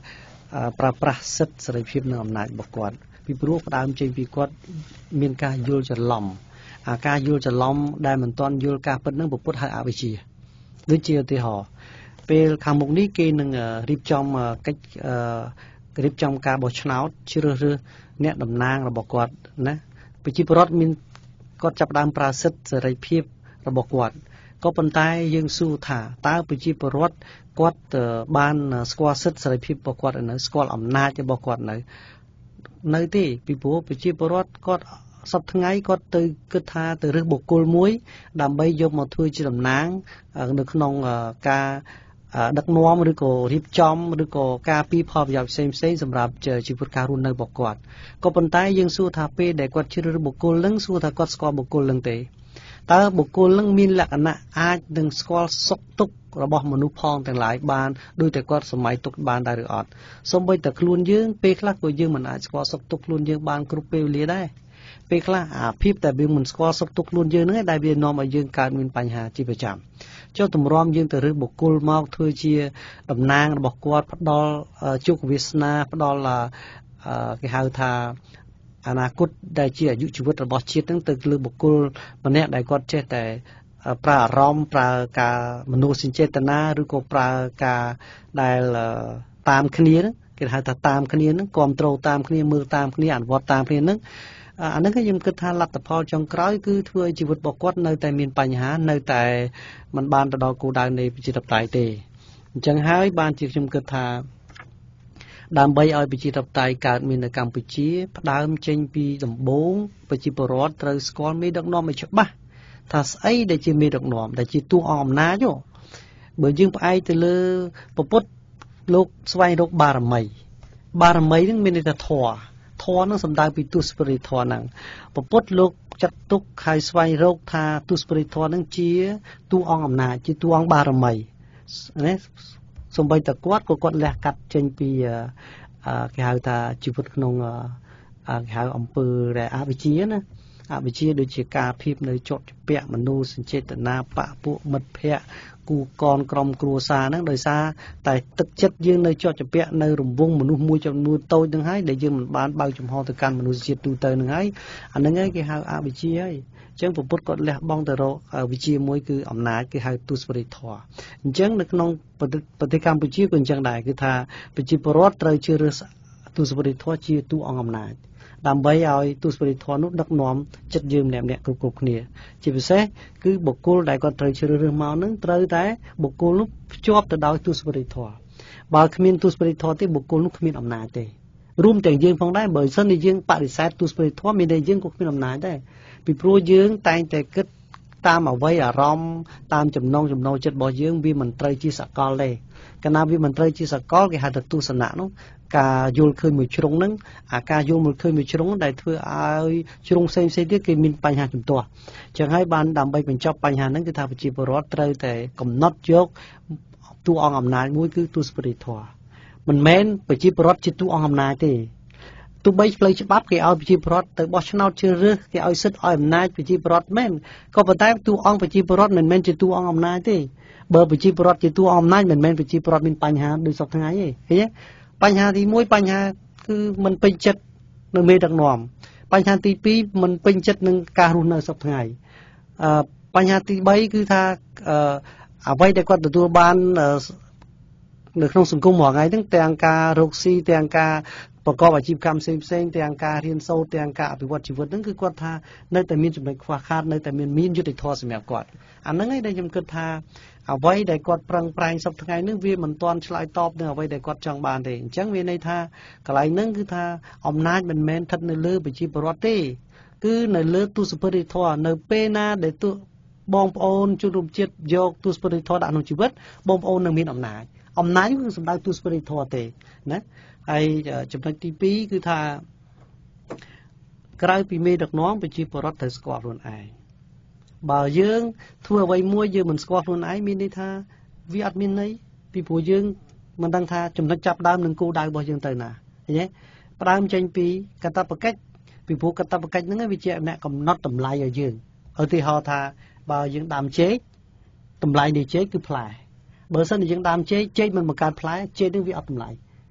ប្រើប្រាស់សិទ្ធិសេរីភាពនិងអំណាចរបស់គាត់ពីព្រោះផ្ដើមចេញពីគាត់មានការយល់ច្រឡំការយល់ច្រឡំដែលមិនទាន់យល់ការពិតនឹងពុទ្ធហៅអវិជ្ជាដូចជាឧទាហរណ៍ពេលខាងមុខនេះគេនឹងរៀបចំកិច្ចរៀបចំការបោះឆ្នោតជ្រើសរើសអ្នកតំណាងរបស់គាត់ណាប្រជាពលរដ្ឋមានគាត់ចាប់ផ្ដើមប្រើសិទ្ធិសេរីភាពរបស់គាត់ក៏ប៉ុន្តែយើងសួរថាតើប្រជាពលរដ្ឋគាត់បានស្គាល់សិទ្ធិសេរីភាពរបស់គាត់នៅស្គាល់អំណាចរបស់គាត់នៅទេពីព្រោះប្រជាពលរដ្ឋគាត់សពថ្ងៃគាត់ទៅគិតថាទៅរើសបុគ្គលមួយដើម្បីយកមកធ្វើជាតំណាងនៅក្នុងការដឹកនាំឬក៏រៀបចំឬក៏ការពីផលប្រយោជន៍ផ្សេងៗសម្រាប់ជីវិតការរស់នៅរបស់គាត់ក៏ប៉ុន្តែយើងសួរថាពេលដែលគាត់ជ្រើសរើសបុគ្គលនឹងសួរថាគាត់ស្គាល់បុគ្គលនឹងទេតើបុគ្គលនឹងមានលក្ខណៈអាចនឹងស្គាល់សុខទុក្ខរបស់មនុស្សផងទាំងឡាយបានដោយតែគាត់សម័យទុកបានដែរឬអត់សូម្បីតែខ្លួនយើងពេលខ្លះក៏យើងមិនអាចស្គាល់សុខទុក្ខខ្លួនយើងបានគ្រប់ពេលវេលាដែរពេលខ្លះអាភាពតែវាមិនស្គាល់សុខទុក្ខខ្លួនយើងហ្នឹងដែលវានាំឲ្យយើងកើតមានបញ្ហាជាប្រចាំចុះទម្រាំយើងទៅរើសបុគ្គលមកធ្វើជាតំណាងរបស់គាត់ផ្ដល់ជោគវាសនាផ្ដល់គេហៅថាអនាគតដែលជាអាយុជីវិតរបស់ជាតិហ្នឹងទៅលើបុគ្គលម្នាក់ដែលគាត់ចេះតែប្រើអារម្មណ៍ប្រើការមនោសញ្ចេតនាឬក៏ប្រើការដែលតាមគ្នាគេហៅថាតាមគ្នាហ្នឹងគ្រប់ត្រូលតាមគ្នាមើលតាមគ្នាអនុវត្តតាមគ្នាហ្នឹងអាហ្នឹងខ្ញុំគិតថាលទ្ធផលចុងក្រោយគឺធ្វើឲ្យជីវិតរបស់គាត់នៅតែមានបញ្ហានៅតែមិនបានទៅដល់គោលដៅនៃប្រជាធិបតេយ្យទេអញ្ចឹងហើយបានជាខ្ញុំគិតថាដើម្បីឲ្យប្រជាធិបតេយ្យកើតមាននៅកម្ពុជាផ្ដើមចេញពីដំបូងប្រជាពលរដ្ឋត្រូវស្គាល់មេដឹកនាំឲ្យច្បាស់ថាស្អីដែលជាមេដឹកនាំដែលជាតួអង្គអំណាចបើយើងផ្អែកទៅលើពុទ្ធលោកស្វែងរកបារមីហ្នឹងមានន័យថាធម៌នឹងសំដៅពីទុស្ពរិធម៌ហ្នឹងពុទ្ធលោកចាត់ទុកហើយស្វែងរកថាទុស្ពរិធម៌ហ្នឹងជាតួអង្គអំណាចជាតួអង្គបារមីណាសូម្បីតែគាត់លះកាត់ចេញពីគេហៅថាជីវិតក្នុងគេហៅអំពើដែលអវិជ្ជាណាអវិជ្ជាដូចជាការភាពនៅជាប់ជាពាក់មនោសញ្ចេតនាបពពួកមិត្តភ័ក្តិគូកនក្រុមគ្រួសារហ្នឹងដោយសារតែទឹកចិត្តយើងនៅជាប់ជាពាក់នៅរង្វង់មនុស្សមួយចំនួនតូចហ្នឹងហើយដែលយើងមិនបានបើកចំហទៅកាន់មនុស្សជាតិទូទៅហ្នឹងហើយអាហ្នឹងហើយគេហៅអវិជ្ជាហើយអញ្ចឹងពុទ្ធគាត់លះបង់ទៅរកវិជ្ជាមួយគឺអំណាចគេហៅទុស្ពរិធម៌អញ្ចឹងនៅក្នុងប្រទេសកម្ពុជាក៏អញ្ចឹងដែរគឺថាប្រជាពលរដ្ឋត្រូវជ្រើសរើសទុស្ពរិធម៌ជាតួអង្គអំណាចដើម្បីឲ្យទុស្ពរិធម៌នោះដឹកនាំចិត្តយើងម្នាក់ៗគ្រប់គ្នាជាពិសេសគឺបុគ្គលដែលគាត់ត្រូវជ្រើសរើសមកនឹងត្រូវតែបុគ្គលនោះភ្ជាប់ទៅដោយទុស្ពរិធម៌បើគ្មានទុស្ពរិធម៌ទេបុគ្គលនោះគ្មានអំណាចទេរួមទាំងយើងផងដែរបើមិនសិនជាយើងបដិសេធទុស្ពរិធម៌មានតែយើងក៏គ្មានអំណាចដែរពីព្រោះយើងតែងតែគិតតាមអវ័យអារម្មណ៍តាមចំណង់ចំណូលចិត្តរបស់យើងវាមិនត្រូវជាសកលទេកាលណាវាមិនត្រូវជាសកលគេហៅថាទស្សនៈនោះការយល់ឃើញមួយជ្រុងហ្នឹងការយល់មួយឃើញមួយជ្រុងដែលធ្វើឲ្យជ្រុងផ្សេងទៀតគេមានបញ្ហាជំទាស់អញ្ចឹងហើយបានដើម្បីបញ្ចប់បញ្ហាហ្នឹងគឺថាប្រជាពលរដ្ឋត្រូវតែកំណត់យកតួអង្គអំណាចមួយគឺទុស្ពរិធម៌មិនមែនប្រជាពលរដ្ឋជាតួអង្គអំណាចទេទោះបីផ្លូវច្បាប់គេឲ្យប្រជាពលរដ្ឋទៅបោះឆ្នោតជ្រើសរើសគេឲ្យសិទ្ធិឲ្យអំណាចប្រជាពលរដ្ឋមែនក៏ប៉ុន្តែតួអង្គប្រជាពលរដ្ឋមិនមែនជាតួអង្គអំណាចទេបើប្រជាពលរដ្ឋជាតួអង្គអំណាចមិនមែនប្រជាពលរដ្ឋមានបញ្ហាដូចសពថ្ងៃទេឃើញទេបញ្ហាទី1បញ្ហាគឺមិនពេញចិត្តនៅមេដឹកនាំបញ្ហាទី2មិនពេញចិត្តនឹងការរស់នៅសពថ្ងៃបញ្ហាទី3គឺថាអ្វីដែលគាត់ទទួលបាននៅក្នុងសង្គមរាល់ថ្ងៃហ្នឹងទាំងការរកស៊ីទាំងការប្រកបអាជីវកម្មផ្សេងទាំងការរៀនសូត្រទាំងការអភិវឌ្ឍជីវិតហ្នឹងគឺគាត់ថានៅតែមានចំណុចខ្វះខាតនៅតែមានយុត្តិធម៌សម្រាប់គាត់អាហ្នឹងឯងដែលខ្ញុំគិតថាអ្វីដែលគាត់ប្រឹងប្រែងសពថ្ងៃហ្នឹងវាមិនទាន់ឆ្លើយតបនឹងអ្វីដែលគាត់ចង់បានទេអញ្ចឹងវាន័យថាកន្លែងហ្នឹងគឺថាអំណាចមិនមែនស្ថិតនៅលើប្រជាពលរដ្ឋទេគឺនៅលើទុស្ពរិធម៌នៅពេលណាដែលបងប្អូនជនរួមជាតិយកទុស្ពរិធម៌ដាក់ក្នុងជីវិតបងប្អូននឹងមានអំណាចគឺសំដៅទុស្ពរិធម៌ទេណាហើយចំណុចទី2គឺថាក្រៅពីមេដឹកនាំប្រជាពលរដ្ឋត្រូវស្គាល់ខ្លួនឯងបើយើងធ្វើអ្វីមួយយើងមិនស្គាល់ខ្លួនឯងមានន័យថាវាអត់មានន័យពីព្រោះយើងមិនដឹងថាចំណុចចាប់ដើមនឹងគោលដៅរបស់យើងទៅណាឃើញទេផ្ដើមចេញពីកាតព្វកិច្ចពីព្រោះកាតព្វកិច្ចហ្នឹងវាជាអ្នកកំណត់តម្លៃឲ្យយើងឧទាហរណ៍ថាបើយើងដាំចេកតម្លៃនៃចេកគឺផ្លែបើសិនជាយើងដាំចេកមិនបង្កើតផ្លែចេកនឹងវាអត់តម្លៃ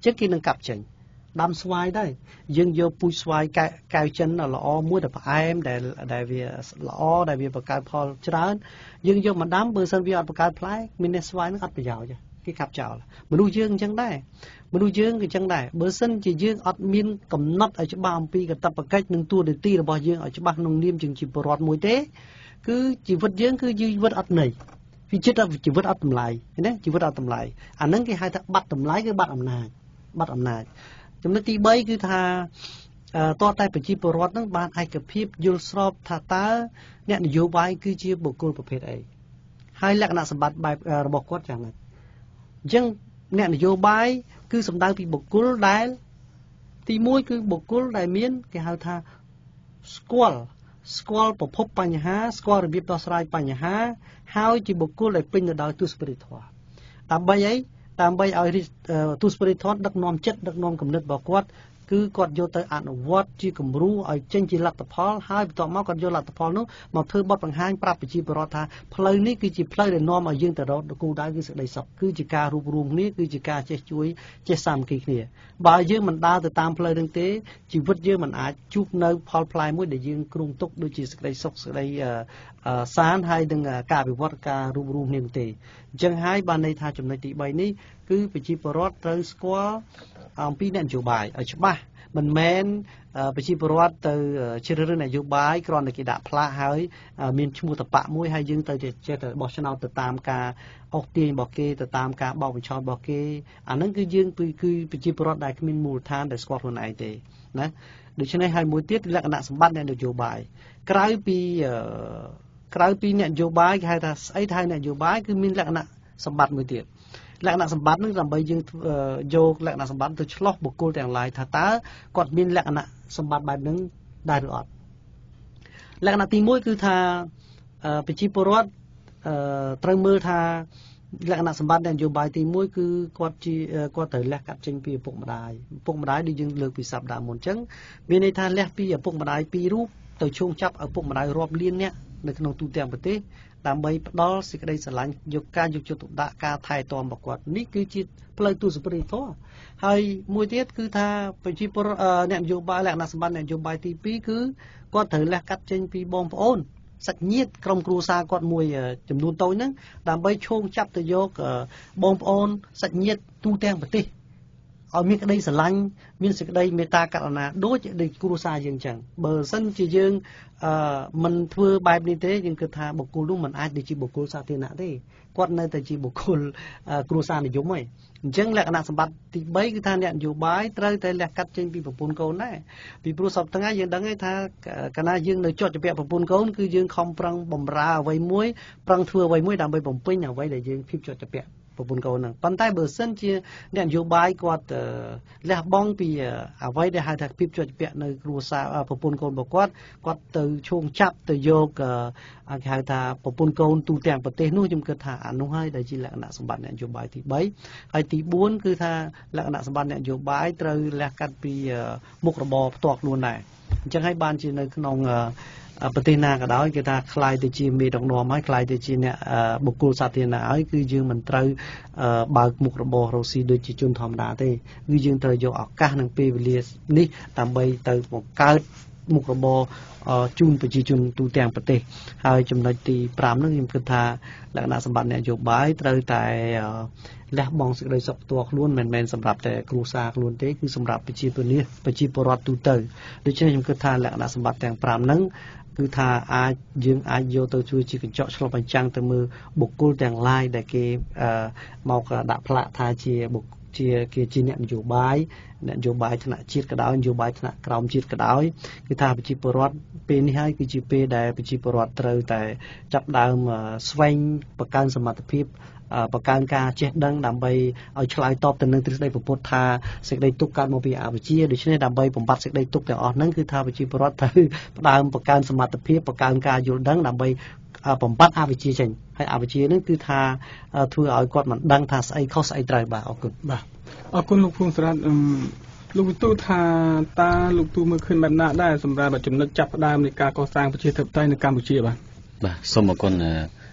ចឹងគេនឹងកាប់ចេញដាំស្វាយដែរយើងយកពូជស្វាយកែវចិនល្អមួយដែលផ្អែមដែលវាល្អដែលវាបង្កើតផលច្រើនយើងយកមកដាំបើសិនវាអត់បង្កើតផ្លែមានអ្នកស្វាយនឹងអត់ប្រយោជន៍គេកាប់ចោលមនុស្សយើងអញ្ចឹងដែរមនុស្សយើងក៏អញ្ចឹងដែរបើសិនជាយើងអត់មានកំណត់ឲ្យច្បាស់អំពីកាតព្វកិច្ចនិងតួនាទីរបស់យើងឲ្យច្បាស់ក្នុងនាមជាជីវរដ្ឋមួយទេគឺជីវិតយើងគឺជីវិតអត់ន័យវាចិត្តជីវិតអត់តម្លៃណាជីវិតអត់តម្លៃអាហ្នឹងគេហៅថាបាត់តម្លៃគឺបាត់អំណាចចំណុចទី3គឺថាតើតែប្រជាពលរដ្ឋនឹងបានឯកភាពយល់ស្របថាតើអ្នកនយោបាយគឺជាបុគ្គលប្រភេទអីហើយលក្ខណៈសម្បត្តិបែបរបស់គាត់យ៉ាងម៉េចអញ្ចឹងអ្នកនយោបាយគឺសំដៅពីបុគ្គលដែលទី1គឺបុគ្គលដែលមានគេហៅថាស្គាល់ប្រភពបញ្ហាស្គាល់របៀបដោះស្រាយបញ្ហាហើយជាបុគ្គលដែលពេញទៅដោយទស្សនវិជ្ជាធម៌ដើម្បីអីដើម្បីឲ្យទស្សនវិជ្ជាធម៌ដឹកនាំចិត្តដឹកនាំគំនិតរបស់គាត់គឺគាត់យកទៅអនុវត្តជាគំរូឲ្យចេញជាលទ្ធផលហើយបន្ទាប់មកគាត់យកលទ្ធផលនោះមកធ្វើបទបង្ហាញប្រាប់ប្រជាពលរដ្ឋថាផ្លូវនេះគឺជាផ្លូវដែលនាំឲ្យយើងទៅរកគោលដៅគឺសេចក្តីសុខគឺជាការរួបរวมគ្នាគឺជាការចេះជួយចេះសាមគ្គីគ្នាបើយើងមិនដើរទៅតាមផ្លូវនឹងទេជីវិតយើងមិនអាចជួបនៅផលផ្លែមួយដែលយើងគ្រោងទុកដូចជាសេចក្តីសុខសេចក្តីសានហើយនឹងការវិវត្តការរួបរวมគ្នានោះទេអញ្ចឹងហើយបានន័យថាចំណុចទី3នេះគឺប្រជាពលរដ្ឋត្រូវស្គាល់អំពីនយោបាយឲ្យច្បាស់មិនមែនប្រជាពលរដ្ឋទៅជ្រើសរើសនយោបាយគ្រាន់តែគេដាក់ផ្លាកហើយមានឈ្មោះតបៈមួយហើយយើងទៅចេះតែបោះឆ្នោតទៅតាមការអុកទាញរបស់គេទៅតាមការបោកបញ្ឆោតរបស់គេអាហ្នឹងគឺយើងគឺប្រជាពលរដ្ឋដែលគ្មានមូលដ្ឋានដែលស្គាល់ខ្លួនឯងទេណាដូច្នេះហើយមួយទៀតលក្ខណៈសម្បត្តិនៃនយោបាយក្រៅពីអ្នកនយោបាយគេហៅថាស្អីថាអ្នកនយោបាយគឺមានលក្ខណៈសម្បត្តិមួយទៀតលក្ខណៈសម្បត្តិនឹងដើម្បីយើងយកលក្ខណៈសម្បត្តិទៅឆ្លោះបុគ្គលទាំងឡាយថាតើគាត់មានលក្ខណៈសម្បត្តិបែបហ្នឹងដែរឬអត់លក្ខណៈទី1គឺថាប្រជាពលរដ្ឋត្រូវមើលថាលក្ខណៈសម្បត្តិនយោបាយទី1គឺគាត់ត្រូវលះកាត់ចេញពីឪពុកម្ដាយដូចយើងលើកពីសប្តាហ៍មុនអញ្ចឹងមានន័យថាលះពីឪពុកម្ដាយ2រូបទៅឈោងចាប់ឪពុកម្ដាយរាប់លានអ្នកនៅក្នុងទូទាំងប្រទេសដើម្បីផ្ដល់សេចក្តីស្រឡាញ់យកចិត្តទុកដាក់ការថែទាំរបស់គាត់នេះគឺជាផ្លូវទូសព្រិធម៌ហើយមួយទៀតគឺថាប្រជាពលរដ្ឋអ្នកនយោបាយលក្ខណៈសម្បត្តិអ្នកនយោបាយទី2គឺគាត់ត្រូវលះកាត់ចេញពីបងប្អូនសាច់ញាតិក្រុមគ្រួសារគាត់មួយចំនួនតូចហ្នឹងដើម្បីឈោងចាប់ទៅយកបងប្អូនសាច់ញាតិទូទាំងប្រទេសឲ្យមានក្តីស្រឡាញ់មានសេចក្តីមេត្តាករុណាដូចគ្រួសារយើងអញ្ចឹងបើសិនជាយើងមិនធ្វើបែបនេះទេយើងគិតថាបុគ្គលនោះមិនអាចទៅជាបុគ្គលសាធារណៈទេគាត់នៅតែជាបុគ្គលគ្រួសារនិយមហើយអញ្ចឹងលក្ខណៈសម្បត្តិទី3គឺថាអ្នកនយោបាយត្រូវតែលះកាត់ចេញពីប្រពន្ធកូនដែរពីព្រោះសពថ្ងៃយើងដឹងហើយថាកាលណាយើងនៅជាប់ជាពាក់ប្រពន្ធកូនគឺយើងខំប្រឹងបំរើអ្វីមួយប្រឹងធ្វើអ្វីមួយដើម្បីបំពេញអ្វីដែលយើងភាពជាប់ជាពាក់ប្រពន្ធកូនហ្នឹងប៉ុន្តែបើសិនជាអ្នកនយោបាយគាត់លះបង់ពីអ្វីដែលហៅថាភាពជាប់ជាពាក់នៅគ្រួសារប្រពន្ធកូនរបស់គាត់ទៅឈោងចាប់ទៅយកគេហៅថាប្រពន្ធកូនទូទាំងប្រទេសនោះខ្ញុំគិតថាអានោះហើយដែលជាលក្ខណៈសម្បត្តិអ្នកនយោបាយទី3ហើយទី4គឺថាលក្ខណៈសម្បត្តិអ្នកនយោបាយត្រូវលះកាត់ពីមុខរបរផ្ទាល់ខ្លួនដែរអញ្ចឹងហើយបានជានៅក្នុងប្រទេសណាក៏ដោយគេថាខ្លាយទៅជាមេដឹកនាំហើយខ្លាយទៅជាអ្នកបុគ្គលសាធារណៈហើយគឺយើងមិនត្រូវបើកមុខរបររកស៊ីដូចជាជនធម្មតាទេគឺយើងត្រូវយកឱកាសនិងពេលវេលានេះដើម្បីទៅបង្កើតមុខរបរជូនប្រជាជនទូទាំងប្រទេសហើយចំណុចទី5នោះខ្ញុំគិតថាលក្ខណៈសម្បត្តិនយោបាយត្រូវតែលះបង់សេចក្តីសុខផ្ទាល់ខ្លួនមិនមែនសម្រាប់តែគ្រួសារខ្លួនទេគឺសម្រាប់ប្រជាពលរដ្ឋទូទៅដូច្នេះខ្ញុំគិតថាលក្ខណៈសម្បត្តិទាំង5ហ្នឹងគឺថាយើងអាចយកទៅជួយជាកញ្ចក់ឆ្លុះបញ្ចាំងទៅមើលបុគ្គលទាំងឡាយដែលគេមកដាក់ផ្លាកថាជាអ្នកនយោបាយថ្នាក់ជាតិក៏ដោយនយោបាយថ្នាក់ក្រោមជាតិក៏ដោយគឺថាប្រជាពលរដ្ឋពេលនេះហើយគឺជាពេលដែលប្រជាពលរដ្ឋត្រូវតែចាប់ដើមស្វែងបង្កើនសមត្ថភាពបង្កើនការចេះដឹងដើម្បីឲ្យឆ្លើយតបទៅនឹងទ្រឹស្ដីពុទ្ធថាសេចក្តីទុកកើតមកពីអវិជ្ជាដូច្នេះដើម្បីបំបត្តិសេចក្តីទុកទាំងអស់ហ្នឹងគឺថាប្រជាពលរដ្ឋត្រូវផ្ដើមបង្កើនសមត្ថភាពបង្កើនការយល់ដឹងដើម្បីបំបត្តិអវិជ្ជាចេញហើយអវិជ្ជានេះគឺថាធ្វើឲ្យគាត់មិនដឹងថាស្អីខុសស្អីត្រូវបាទអរគុណបាទអរគុណលោកភួងសារ៉ាត់លោកវិទូថាតើលោកទូមើលឃើញបែបណាដែរសម្រាប់ចំណុចចាប់ផ្ដើមនៃការកសាងប្រជាធិបតេយ្យនៅកម្ពុជាបាទសូមអរគុណ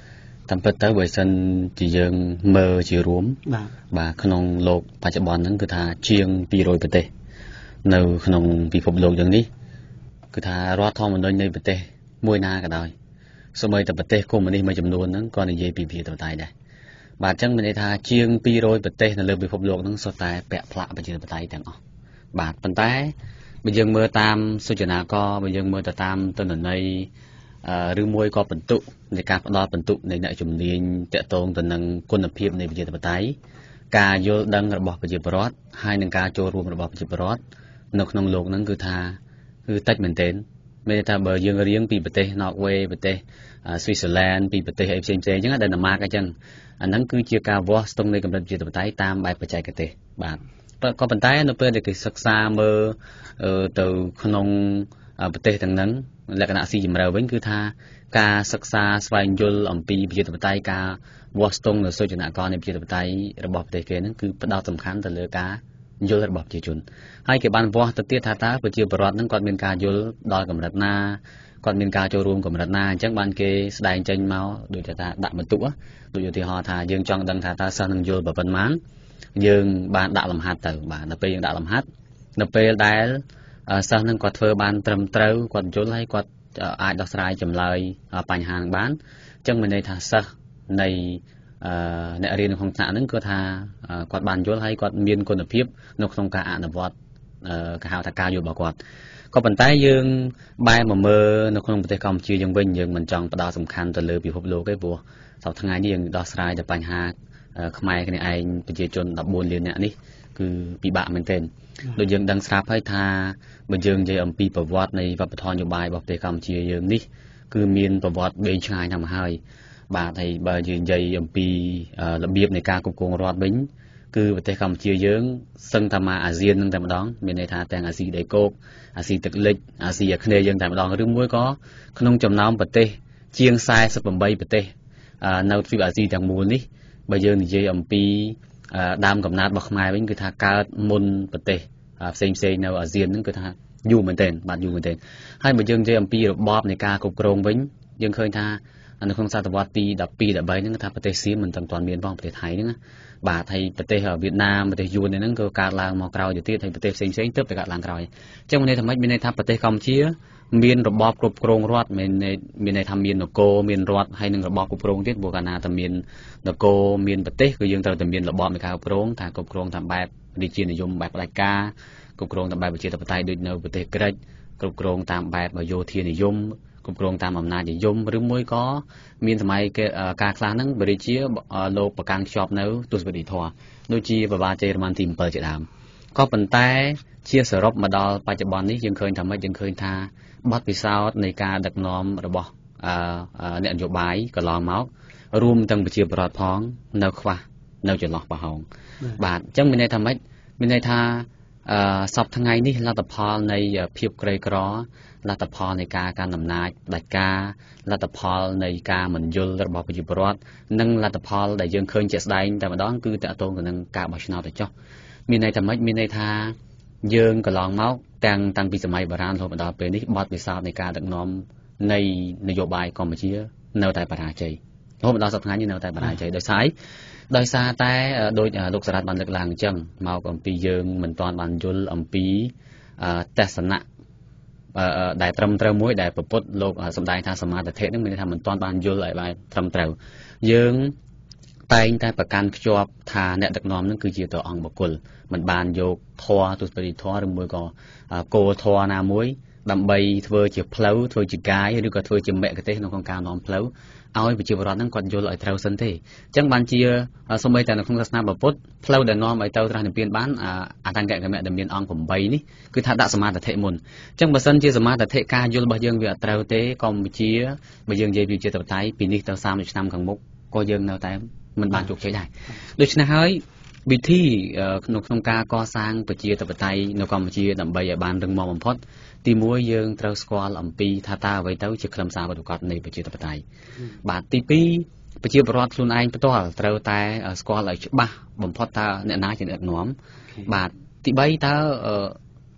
តាមពិតទៅបើសិនជាយើងមើលជារួមបាទក្នុងលោកបច្ចុប្បន្នហ្នឹងគឺថាជាង200ប្រទេសនៅក្នុងពិភពលោកយ៉ាងនេះគឺថារដ្ឋធម្មនុញ្ញនៃប្រទេសមួយណាក៏ដោយសូម្បីតែប្រទេសកុម្មុយនីសមួយចំនួនហ្នឹងក៏និយាយពីប្រជាធិបតេយ្យដែរបាទអញ្ចឹងមានន័យថាជាង200ប្រទេសនៅលើពិភពលោកហ្នឹងសុទ្ធតែពាក់ផ្លាកប្រជាធិបតេយ្យទាំងអស់បាទប៉ុន្តែបើយើងមើលតាមសូចនាករបើយើងមើលទៅតាមទិន្នន័យឬមួយក៏បន្ទុកនៃការផ្ដល់បន្ទុកនៃអ្នកជំនាញតាក់ទងទៅនឹងគុណភាពនៃប្រជាធិបតេយ្យការយល់ដឹងរបស់ប្រជាពលរដ្ឋហើយនឹងការចូលរួមរបស់ប្រជាពលរដ្ឋនៅក្នុងលោកហ្នឹងគឺថាគឺតិចមែនទែនមានន័យថាបើយើងរៀងពីប្រទេស Norway ប្រទេស Switzerland ពីប្រទេសអីផ្សេងៗអញ្ចឹងដែលណាម៉ាកអញ្ចឹងអាហ្នឹងគឺជាការវាស់ស្ទង់នៃកម្រិតប្រជាធិបតេយ្យតាមបែបបច្ចេកទេសបាទក៏ប៉ុន្តែនៅពេលដែលគេសិក្សាមើលទៅក្នុងប្រទេសទាំងហ្នឹងលក្ខណៈស៊ីជម្រៅវិញគឺថាការសិក្សាស្វែងយល់អំពីប្រជាធិបតេយ្យការវាស់ស្ទង់នៅសូចនាករនៃប្រជាធិបតេយ្យរបស់ប្រទេសគេហ្នឹងគឺផ្ដោតសំខាន់ទៅលើការយល់របស់ប្រជាជនហើយគេបានវាស់ទៅទៀតថាតើប្រជាពលរដ្ឋហ្នឹងគាត់មានការយល់ដល់កម្រិតណាគាត់មានការចូលរួមកម្រិតណាអញ្ចឹងបានគេស្ដែងចេញមកដូចថាដាក់បន្ទុកដូចឧទាហរណ៍ថាយើងចង់ដឹងថាតើសិស្សនឹងយល់ប៉ុណ្ណាយើងបានដាក់លំហាត់ទៅបាទដល់ពេលយើងដាក់លំហាត់នៅពេលដែលសិស្សនឹងគាត់ធ្វើបានត្រឹមត្រូវគាត់យល់ហើយគាត់អាចដោះស្រាយចម្លើយបញ្ហានឹងបានអញ្ចឹងមានន័យថាសិស្សនៃអ្នករៀននៅក្នុងថ្នាក់ហ្នឹងគឺថាគាត់បានយល់ហើយគាត់មានគុណភាពនៅក្នុងការអនុវត្តគេហៅថាការយល់របស់គាត់ក៏ប៉ុន្តែយើងបែរមកមើលនៅក្នុងប្រទេសកម្ពុជាយើងវិញយើងមិនចង់ផ្ដោតសំខាន់ទៅលើពិភពលោកទេព្រោះសប្តាហ៍ថ្ងៃនេះយើងដោះស្រាយតែបញ្ហាខ្មែរគ្នាឯងប្រជាជន14លាននាក់នេះគឺពិបាកមែនទែនដូចយើងដឹងស្រាប់ហើយថាបើយើងនិយាយអំពីប្រវត្តិនៃវប្បធម៌នយោបាយរបស់ប្រទេសកម្ពុជាយើងនេះគឺមានប្រវត្តិវែងឆ្ងាយណាស់មកហើយបាទហើយបើយើងនិយាយអំពីរបៀបនៃការគ្រប់គ្រងរដ្ឋវិញគឺប្រទេសកម្ពុជាយើងសឹងតែមកអាស៊ាននឹងតែម្ដងមានន័យថាទាំងអាស៊ីដីគោកអាស៊ីទឹកលិចអាស៊ីអាគ្នេយ៍យើងតែម្ដងឬមួយក៏ក្នុងចំណោមប្រទេសជាង48ប្រទេសនៅទ្វីបអាស៊ីទាំងមូលនេះបើយើងនិយាយអំពីដើមកំណើតរបស់ខ្មែរវិញគឺថាកើតមុនប្រទេសផ្សេងនៅអាស៊ានហ្នឹងគឺថាយូរមែនទែនបាទយូរមែនទែនហើយបើយើងនិយាយអំពីរបបនៃការគ្រប់គ្រងវិញយើងឃើញថានៅក្នុងសតវត្សទី12 13ហ្នឹងថាប្រទេសសៀមមិនទាន់មានផងប្រទេសថៃហ្នឹងបាទហើយប្រទេសវៀតណាមប្រទេសយួនហ្នឹងក៏កើតឡើងមកក្រោយទៅទៀតហើយប្រទេសផ្សេងទើបតែកើតឡើងក្រោយអញ្ចឹងមានន័យថាម៉េចមានន័យថាប្រទេសកម្ពុជាមានរបបគ្រប់គ្រងរដ្ឋមានន័យថាមាននគរមានរដ្ឋហើយនឹងរបបគ្រប់គ្រងទៀតព្រោះកាលណាតែមាននគរមានប្រទេសគឺយើងត្រូវតែមានរបបនៃការគ្រប់គ្រងថាគ្រប់គ្រងតាមបែបរាជានិយមបែបផ្ដាច់ការគ្រប់គ្រងតាមបែបប្រជាធិបតេយ្យដូចនៅប្រទេសក្រិចគ្រប់គ្រងតាមបែបយោធានិយមគ្រប់គ្រងតាមអំណាចនិយមឬមួយក៏មានសម័យការខ្លះហ្នឹងបរិជាលោកប្រកាន់ខ្ជាប់នៅទស្សវតិធម៌ដូចជាបបាជ័យរ្ម័នទី7ជាដើមក៏ប៉ុន្តែជាសរុបមកដល់បច្ចុប្បន្ននេះយើងឃើញថាម៉េចយើងឃើញថាបទពិសោធន៍នៃការដឹកនាំរបស់អ្នកនយោបាយកន្លងមករួមទាំងប្រជាពលរដ្ឋផងនៅខ្វះនៅចន្លោះប្រហោងបាទអញ្ចឹងមានន័យថាម៉េចមានន័យថាសប្តាហ៍ថ្ងៃនេះលទ្ធផលនៃភាពក្រីក្រលទ្ធផលនៃការកាន់អំណាចផ្ដាច់ការលទ្ធផលនៃការមិនយល់របស់ប្រជាពលរដ្ឋនិងលទ្ធផលដែលយើងឃើញជាក់ស្ដែងតែម្ដងគឺតកតងទៅនឹងការបោះឆ្នោតទៅចុះមានន័យថាម៉េចមានន័យថាយើងកន្លងមកតាំងពីសម័យបុរាណរហូតមកដល់ពេលនេះបទពិសោធន៍នៃការដឹកនាំនៃនយោបាយកម្ពុជានៅតែបរាជ័យរហូតមកដល់សប្តាហ៍ថ្ងៃនេះនៅតែបរាជ័យដោយសារតែដោយលោកសារ៉ាត់បានលើកឡើងអញ្ចឹងមកអំពីយើងមិនទាន់បានយល់អំពីទស្សនៈដែលត្រឹមត្រូវមួយដែលពុទ្ធលោកសម្ដែងថាសមាធិហ្នឹងមានន័យថាមិនទាន់បានយល់ឲ្យបានត្រឹមត្រូវយើងតែងតែប្រកាន់ខ្ជាប់ថាអ្នកដឹកនាំហ្នឹងគឺជាតួអង្គបុគ្គលមិនបានយកធម៌ទស្សនវិធម៌ឬមួយក៏គោលធម៌ណាមួយដើម្បីធ្វើជាផ្លូវធ្វើជាកាយឬក៏ធ្វើជាមគ្គទេសនៅក្នុងការនាំផ្លូវឲ្យប្រជាពលរដ្ឋហ្នឹងគាត់យល់ឲ្យត្រូវសិនទេអញ្ចឹងបានជាសូម្បីតែនៅក្នុងសាសនាពុទ្ធផ្លូវដែលនាំឲ្យទៅត្រាស់និព្វានបានអតង្កកមៈដែលមានអង្គ8នេះគឺថាដាក់សមាធិមុនអញ្ចឹងបើសិនជាសមាធិការយល់របស់យើងវាអត់ត្រូវទេកម្ពុជាបើយើងនិយាយពីប្រជាធិបតេយ្យពីនេះទៅ30ឆ្នាំខាងមុខក៏យើងនៅតែមិនបានជោគជ័យដែរដូច្នេះហើយវិធីក្នុងការកសាងប្រជាធិបតេយ្យនៅកម្ពុជាដើម្បីឲ្យបានរឹងមាំបំផុតទី1យើងត្រូវស្គាល់អំពីថាតើអ្វីទៅជាខ្លឹមសារពិតប្រាកដនៃប្រជាធិបតេយ្យបាទទី2ប្រជាពលរដ្ឋខ្លួនឯងផ្ទាល់ត្រូវតែស្គាល់ឲ្យច្បាស់បំផុតតើអ្នកណាជាអ្នកដឹកនាំបាទទី3តើ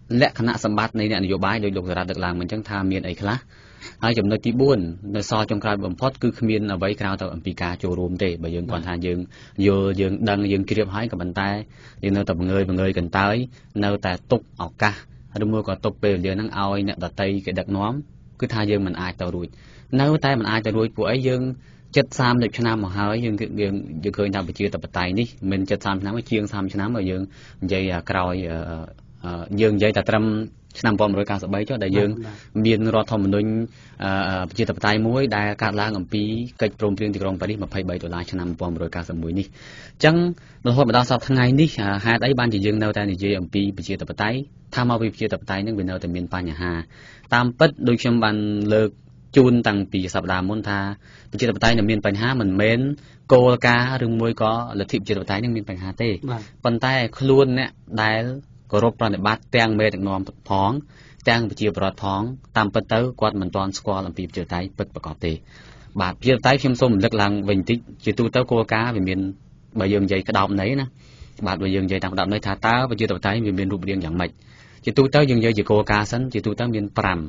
លក្ខណៈសម្បត្តិនៃអ្នកនយោបាយដោយលោកសារ៉ាដឹកឡើងមិនចឹងថាមានអីខ្លះហើយចំណុចទី4នៅសល់ចុងក្រោយបំផុតគឺគ្មានអ្វីក្រៅទៅអំពីការចូលរួមទេបើយើងគាត់ថាយើងយល់យើងដឹងយើងជ្រាបហើយក៏ប៉ុន្តែយើងនៅតែបង្ើយកន្តើយនៅតែទុកឱកាសឬមួយក៏ទុកពេលវេលាហ្នឹងឲ្យអ្នកដតីគេដឹកនាំគឺថាយើងមិនអាចទៅរួចនៅតែមិនអាចទៅរួចពួកអីយើង70-30 ឆ្នាំមកហើយយើងឃើញថាប្រជាធិបតេយ្យនេះមិន70-30 ឆ្នាំជាង30 ឆ្នាំហើយយើងនិយាយក្រោយយើងនិយាយតែត្រឹមឆ្នាំ1993ចុះដែលយើងមានរដ្ឋធម្មនុញ្ញប្រជាធិបតេយ្យមួយដែលកាត់ឡើងអំពីកិច្ចព្រមព្រៀងទីក្រុងប៉ារីស$23ឆ្នាំ1991នេះអញ្ចឹងរហូតមកដល់សប្តាហ៍ថ្ងៃនេះហេតុអីបានជាយើងនៅតែនិយាយអំពីប្រជាធិបតេយ្យថាមកពីប្រជាធិបតេយ្យនឹងវានៅតែមានបញ្ហាតាមពិតដូចខ្ញុំបានលើកជូនតាំងពីសប្តាហ៍មុនថាប្រជាធិបតេយ្យនឹងមានបញ្ហាមិនមែនគោលការណ៍ឬមួយក៏លទ្ធិប្រជាធិបតេយ្យនឹងមានបញ្ហាទេប៉ុន្តែខ្លួនអ្នកដែលគោរពប្រតិបត្តិទាំងមេដឹកនាំផងទាំងប្រជាប្រដ្ឋផងតាមពិតទៅគាត់មិនទាន់ស្គាល់អំពីប្រជាធិបតេយ្យពិតប្រាកដទេបាទប្រជាធិបតេយ្យខ្ញុំសូមរំលឹកឡើងវិញបន្តិចជាទូទៅគោលការណ៍វាមានបើយើងនិយាយក្តោបន័យណាបាទបើយើងនិយាយតាមក្តោបន័យថាតើប្រជាធិបតេយ្យវាមានរូបរាងយ៉ាងម៉េចជាទូទៅយើងនិយាយជាគោលការណ៍សិនជាទូទៅមាន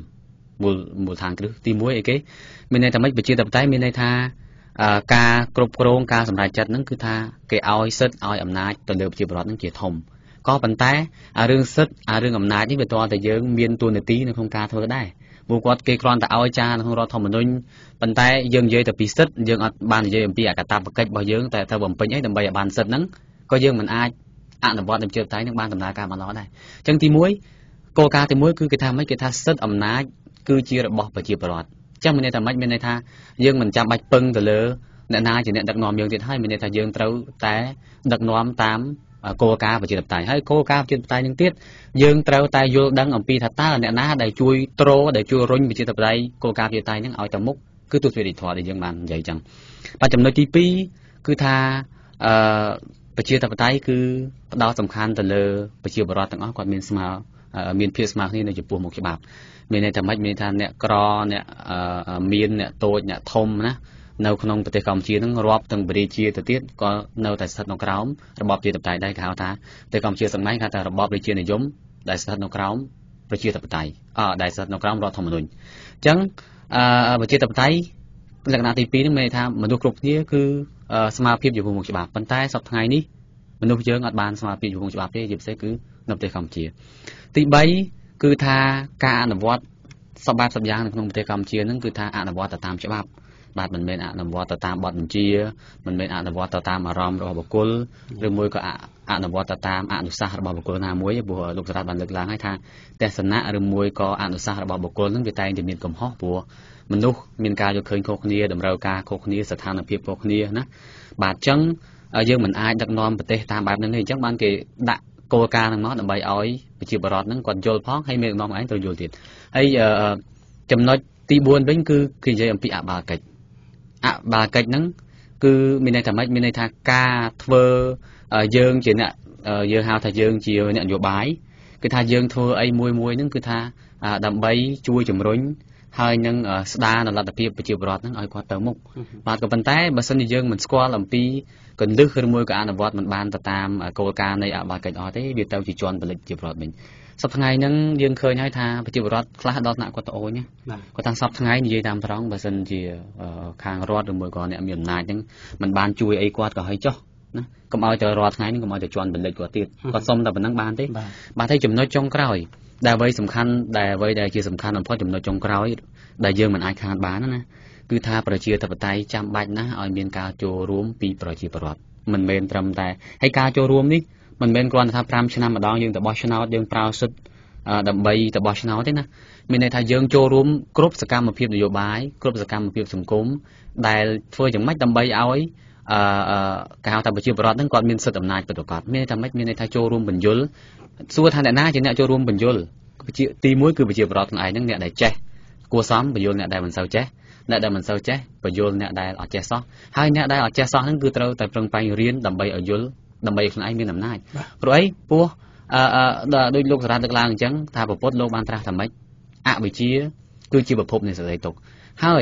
5មូលដ្ឋានគ្រឹះទី1អីគេមានន័យថាម៉េចប្រជាធិបតេយ្យមានន័យថាការគ្រប់គ្រងការសម្រេចចិត្តហ្នឹងគឺថាគេឲ្យសិទ្ធិឲ្យអំណាចទៅលើប្រជាពលរដ្ឋហ្នឹងជាធំក៏ប៉ុន្តែរឿងសិទ្ធិរឿងអំណាចនេះវាតើតែយើងមានទួនាទីនៅក្នុងការធ្វើដែរពួកគាត់គេគ្រាន់តែឲ្យចារក្នុងរដ្ឋធម្មនុញ្ញប៉ុន្តែយើងនិយាយតែពីសិទ្ធិយើងអត់បាននិយាយអំពីអកតបកិច្ចរបស់យើងតែទៅបំពេញអីដើម្បីឲ្យបានសិទ្ធិហ្នឹងក៏យើងមិនអាចអនុវត្តនៅប្រជាធិបតេយ្យនឹងបានដំណើរការបានល្អដែរអញ្ចឹងទី1គោលការណ៍ទី1គឺគេថាម៉េចគេថាសិទ្ធិអំណាចគឺជារបស់ប្រជាពលរដ្ឋអញ្ចឹងមានន័យថាម៉េចមានន័យថាយើងមិនចាំបាច់ពឹងទៅលើអ្នកណាជាអ្នកដឹកនាំយើងទៀតហើយមានន័យថាយើងត្រូវតែដឹកនាំតាមគោលការណ៍ប្រជាធិបតេយ្យហើយគោលការណ៍ប្រជាធិបតេយ្យនឹងទៀតយើងត្រូវតែយល់ដឹងអំពីថាតើអ្នកណាដែលជួយដែលជួយរុញប្រជាធិបតេយ្យគោលការណ៍ប្រជាធិបតេយ្យនឹងឲ្យទៅមុខគឺទស្សនវិជ្ជាធម៌ដែលយើងបាននិយាយចឹងបាទចំណុចទី2គឺថាប្រជាធិបតេយ្យគឺផ្ដោតសំខាន់ទៅលើប្រជាពលរដ្ឋទាំងអស់គាត់មានភាពស្មើគ្នានៅចំពោះមុខច្បាប់មានន័យថាម៉េចមានថាអ្នកក្រអ្នកមានអ្នកតូចអ្នកធំណានៅក្នុងប្រទេសកម្ពុជានឹងរាប់ទាំងបរិជាទៅទៀតក៏នៅតែស្ថិតនៅក្រោមរបបប្រជាធិបតេយ្យដែរគេហៅថាប្រទេសកម្ពុជាសម័យគេហៅថារបបរាជានិយមដែលស្ថិតនៅក្រោមប្រជាធិបតេយ្យដែលស្ថិតនៅក្រោមរដ្ឋធម្មនុញ្ញអញ្ចឹងប្រជាធិបតេយ្យលក្ខណៈទី2នេះមានន័យថាមនុស្សគ្រប់គ្នាគឺស្មារតីចំពោះមុខច្បាប់ប៉ុន្តែសប្តាហ៍ថ្ងៃនេះមនុស្សយើងអត់បានស្មារតីចំពោះច្បាប់ទេជាពិសេសគឺនៅប្រទេសកម្ពុជាទី3គឺថាការអនុវត្តសពបែបសពយ៉ាងនៅក្នុងប្រទេសកម្ពុជានឹងគឺថាអនុវត្តទៅតាមច្បាប់បាទមិនមែនអនុវត្តទៅតាមបទបញ្ជាមិនមែនអនុវត្តទៅតាមអារម្មណ៍របស់បុគ្គលឬមួយក៏អនុវត្តទៅតាមអនុសាសន៍របស់បុគ្គលណាមួយព្រោះលោកសារ៉ាត់បានលើកឡើងហើយថាទស្សនៈឬមួយក៏អនុសាសន៍របស់បុគ្គលនឹងវាតែងតែមានកំហុសព្រោះមនុស្សមានការយល់ឃើញខុសគ្នាតម្រូវការខុសគ្នាស្ថានភាពខុសគ្នាណាបាទអញ្ចឹងយើងមិនអាចដឹកនាំប្រទេសតាមបែបហ្នឹងទេអញ្ចឹងបានគេដាក់គោលការណ៍ហ្នឹងមកដើម្បីឲ្យប្រជាពលរដ្ឋហ្នឹងគាត់យល់ផងហើយមេដឹកនាំឯងត្រូវយល់ទៀតហើយចំណុចទី4វិញគឺគេនិយាយអំពីអបាលកិច្ចហ្នឹងគឺមានន័យថាម៉េចមានន័យថាការធ្វើយើងជាអ្នកយើងហៅថាយើងជាអ្នកនយោបាយគឺថាយើងធ្វើអីមួយហ្នឹងគឺថាដើម្បីជួយជំរុញហើយនឹងស្ដារនៅលទ្ធភាពប្រជាពលរដ្ឋហ្នឹងឲ្យគាត់ទៅមុខបាទក៏ប៉ុន្តែបើសិនជាយើងមិនស្គាល់អំពីកលឹះឬមួយក៏អនុវត្តមិនបានទៅតាមគោលការណ៍នៃអបាលកិច្ចអស់ទេវាទៅជាជន់ពលិចប្រជាពលរដ្ឋវិញសប្តាហ៍ថ្ងៃហ្នឹងយើងឃើញហើយថាប្រជាពលរដ្ឋខ្លះដល់ថ្នាក់គាត់ត្អូញគាត់ថាសប្តាហ៍ថ្ងៃនិយាយតាមត្រង់បើសិនជាខាងរដ្ឋឬមួយក៏អ្នកមានអំណាចហ្នឹងមិនបានជួយអីគាត់ក៏ហើយចុះណាកុំឲ្យទៅរាល់ថ្ងៃហ្នឹងកុំឲ្យទៅជន់ពលិចគាត់ទៀតគាត់សុំតែប៉ុណ្្នឹងបានទេបាទហើយចំណុចចុងក្រោយដែលអ្វីសំខាន់ដែលជាសំខាន់បំផុតចំណុចចុងក្រោយដែលយើងមិនអាចខានបានណាគឺថាប្រជាធិបតេយ្យចាំបាច់ណាស់ឲ្យមានការចូលរួមពីប្រជាពលរដ្ឋមិនមែនត្រឹមតែហើយការចូលរួមនេះមិនមែនគ្រាន់តែថា5ឆ្នាំម្ដងយើងទៅបោះឆ្នោតយើងប្រើសិទ្ធិដើម្បីទៅបោះឆ្នោតទេណាមានន័យថាយើងចូលរួមគ្រប់សកម្មភាពនយោបាយគ្រប់សកម្មភាពសង្គមដែលធ្វើយ៉ាងម៉េចដើម្បីឲ្យគេហៅថាប្រជាពលរដ្ឋហ្នឹងគាត់មានសិទ្ធិអំណាចពិតប្រាកដមានន័យថាម៉េចមានន័យថាចូលរួមបញ្យលសួរថាអ្នកណាជាអ្នកចូលរួមបញ្យលទី1គឺប្រជាពលរដ្ឋខ្លួនឯងហ្នឹងអ្នកដែលចេះគួរសមបញ្យលអ្នកដែលមិនសូវចេះអ្នកដែលមិនសូវចេះបញ្យលអ្នកដែលអត់ចេះសោះហើយអ្នកដែលអត់ចេះសោះហ្នឹងគឺត្រូវតែប្រឹងប្រែងរៀនដើម្បីឲ្យយល់ដើម្បីខ្លួនឯងមានអំណាចព្រោះអីព្រោះដោយលោកសារ៉ាត់ដឹកឡើងអញ្ចឹងថាពុទ្ធលោកបានត្រាស់ថាម៉េចអវិជ្ជាគឺជាប្រភពនៃសេចក្តីទុក្ខហើយ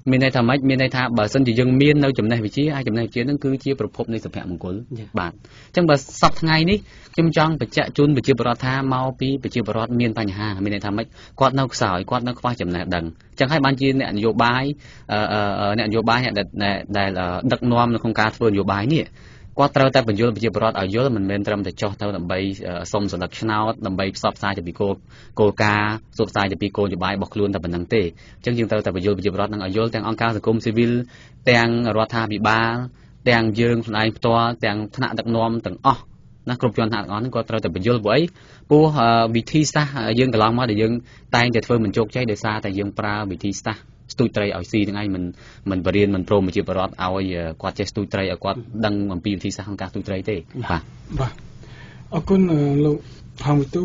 មានន័យថាម៉េចមានន័យថាបើសិនជាយើងមាននៅចំណេះវិជ្ជាហើយចំណេះវិជ្ជាហ្នឹងគឺជាប្រភពនៃសុភមង្គលបាទអញ្ចឹងបើសប្តាហ៍ថ្ងៃនេះខ្ញុំចង់បញ្ជាក់ជូនប្រជាពលរដ្ឋថាមកពីប្រជាពលរដ្ឋមានបញ្ហាមានន័យថាម៉េចគាត់នៅខ្សោយគាត់នៅខ្វះចំណេះដឹងអញ្ចឹងហើយបានជាអ្នកនយោបាយអ្នកដែលដឹកនាំនៅក្នុងការធ្វើនយោបាយនេះគាត់ត្រូវតែបញ្យល់ប្រជាពលរដ្ឋឲ្យយល់មិនមែនត្រឹមតែចោះទៅដើម្បីសុំសន្លឹកឆ្នោតដើម្បីផ្សព្វផ្សាយពីគោលការណ៍ផ្សព្វផ្សាយពីគោលនយោបាយរបស់ខ្លួនតែប៉ុណ្្នឹងទេអញ្ចឹងយើងត្រូវតែបញ្យល់ប្រជាពលរដ្ឋនឹងឲ្យយល់ទាំងអង្គការសង្គមស៊ីវិលទាំងរដ្ឋាភិបាលទាំងយើងខ្លួនឯងផ្ទាល់ទាំងថ្នាក់ដឹកនាំទាំងអស់ណាគ្រប់ជាន់ថ្នាក់ទាំងអស់ហ្នឹងគាត់ត្រូវតែបញ្យល់ព្រោះអីព្រោះវិធីសាស្ត្រយើងកន្លងមកដែលយើងតែងតែធ្វើមិនជោគជ័យដោយសារតែយើងប្រើវិធីសាស្ត្រស្ទូចត្រីឲ្យស៊ីហ្នឹងឯងមិនបរៀនមិនព្រមជាបរដ្ឋឲ្យគាត់ចេះស្ទូចត្រីឲ្យគាត់ដឹងអំពីវិធីសាស្ត្រក្នុងការស្ទូចត្រីទេបាទអរគុណលោកហងវិទូ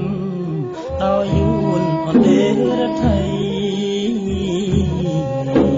ដោយយួនអន្តរថៃ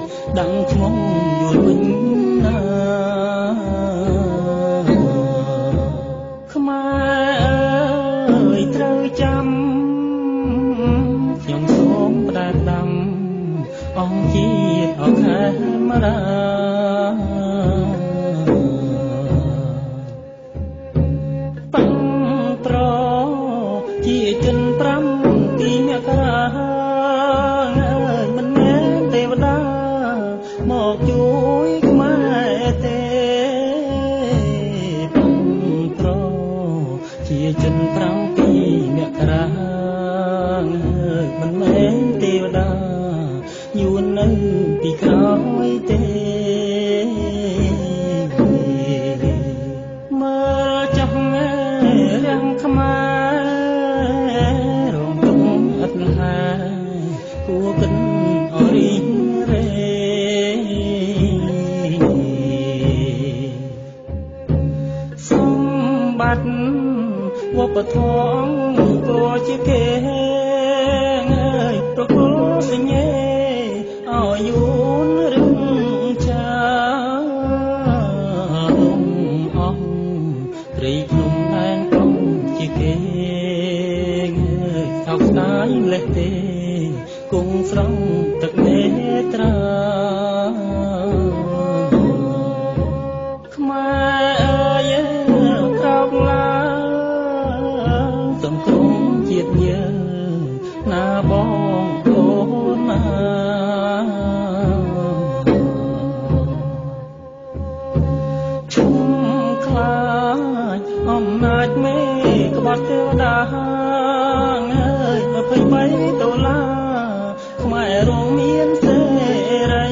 ดังคงอยู่វិញណាខ្មែរអើយត្រូវចាំខ្ញុំសូមផ្ដែផ្ដាំអង្គជាតិអខេមរាវប្បធម៌ក៏ជាគេប្រគល់សញ្ញេឲ្យយូនរឹងចាអស់ព្រៃភ្នំដែនកំជាគេថោកស្ដាយលេះទេគង់ស្រង់ទឹកនេត្រាខ្មែរអើយក្រោកឡាសំក្រុងជាតិយើងណាបងអូនណាឈុំខ្លាចអំណាចមេក្បត់ទេវតាអើយ23ដុល្លារខ្មែររងមានសេរី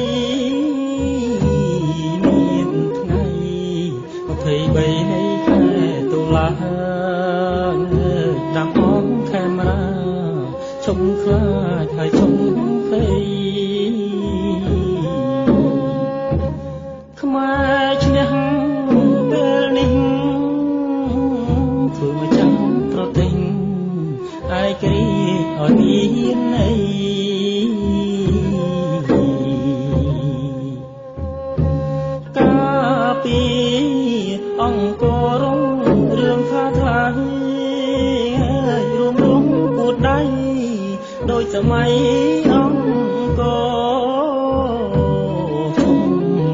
មានថ្ងៃ23នៃខែតុលាដាំអង្គខេមរាឈុំខ្លាចហើយឈុំភ័យខ្មែរឈ្នះពេលនេះធ្វើមកចាំប្រទិញឯករាជ្យឲ្យមានន័យកាពីអង្គរងរឿងថាថ្លៃរួមគួតដៃដោយសម័យអង្គរឈុំ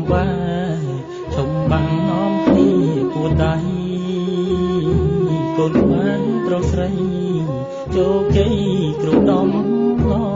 បាំងនាំគ្នាគួតដៃកូនបានប្រុសស្រីជោគជ័យគ្រប់ដំណង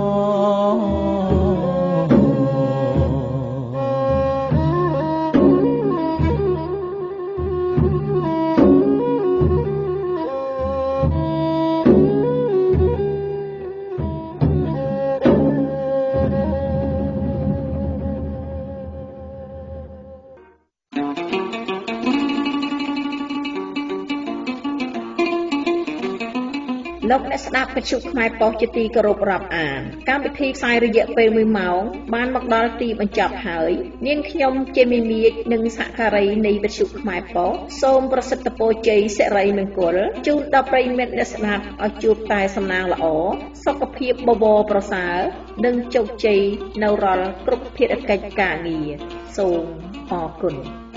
លោកអ្នកស្ដាប់វិទ្យុខ្មែរប៉ុស្តិ៍ជាទីគោរពរាប់អានកម្មវិធីផ្សាយរយៈពេល1ម៉ោងបានមកដល់ទីបញ្ចប់ហើយនាងខ្ញុំជាមីមៀកនិងសហការីនៃវិទ្យុខ្មែរប៉ុស្តិ៍សូមប្រសិទ្ធពរជ័យសិរីមង្គលជូនដល់ប្រិយមិត្តអ្នកស្ដាប់ឲ្យជួបតែសំណាងល្អសុខភាពបបរប្រសើរនិងជោគជ័យនៅរាល់គ្រប់ភារកិច្ចការងារសូមអរគុណ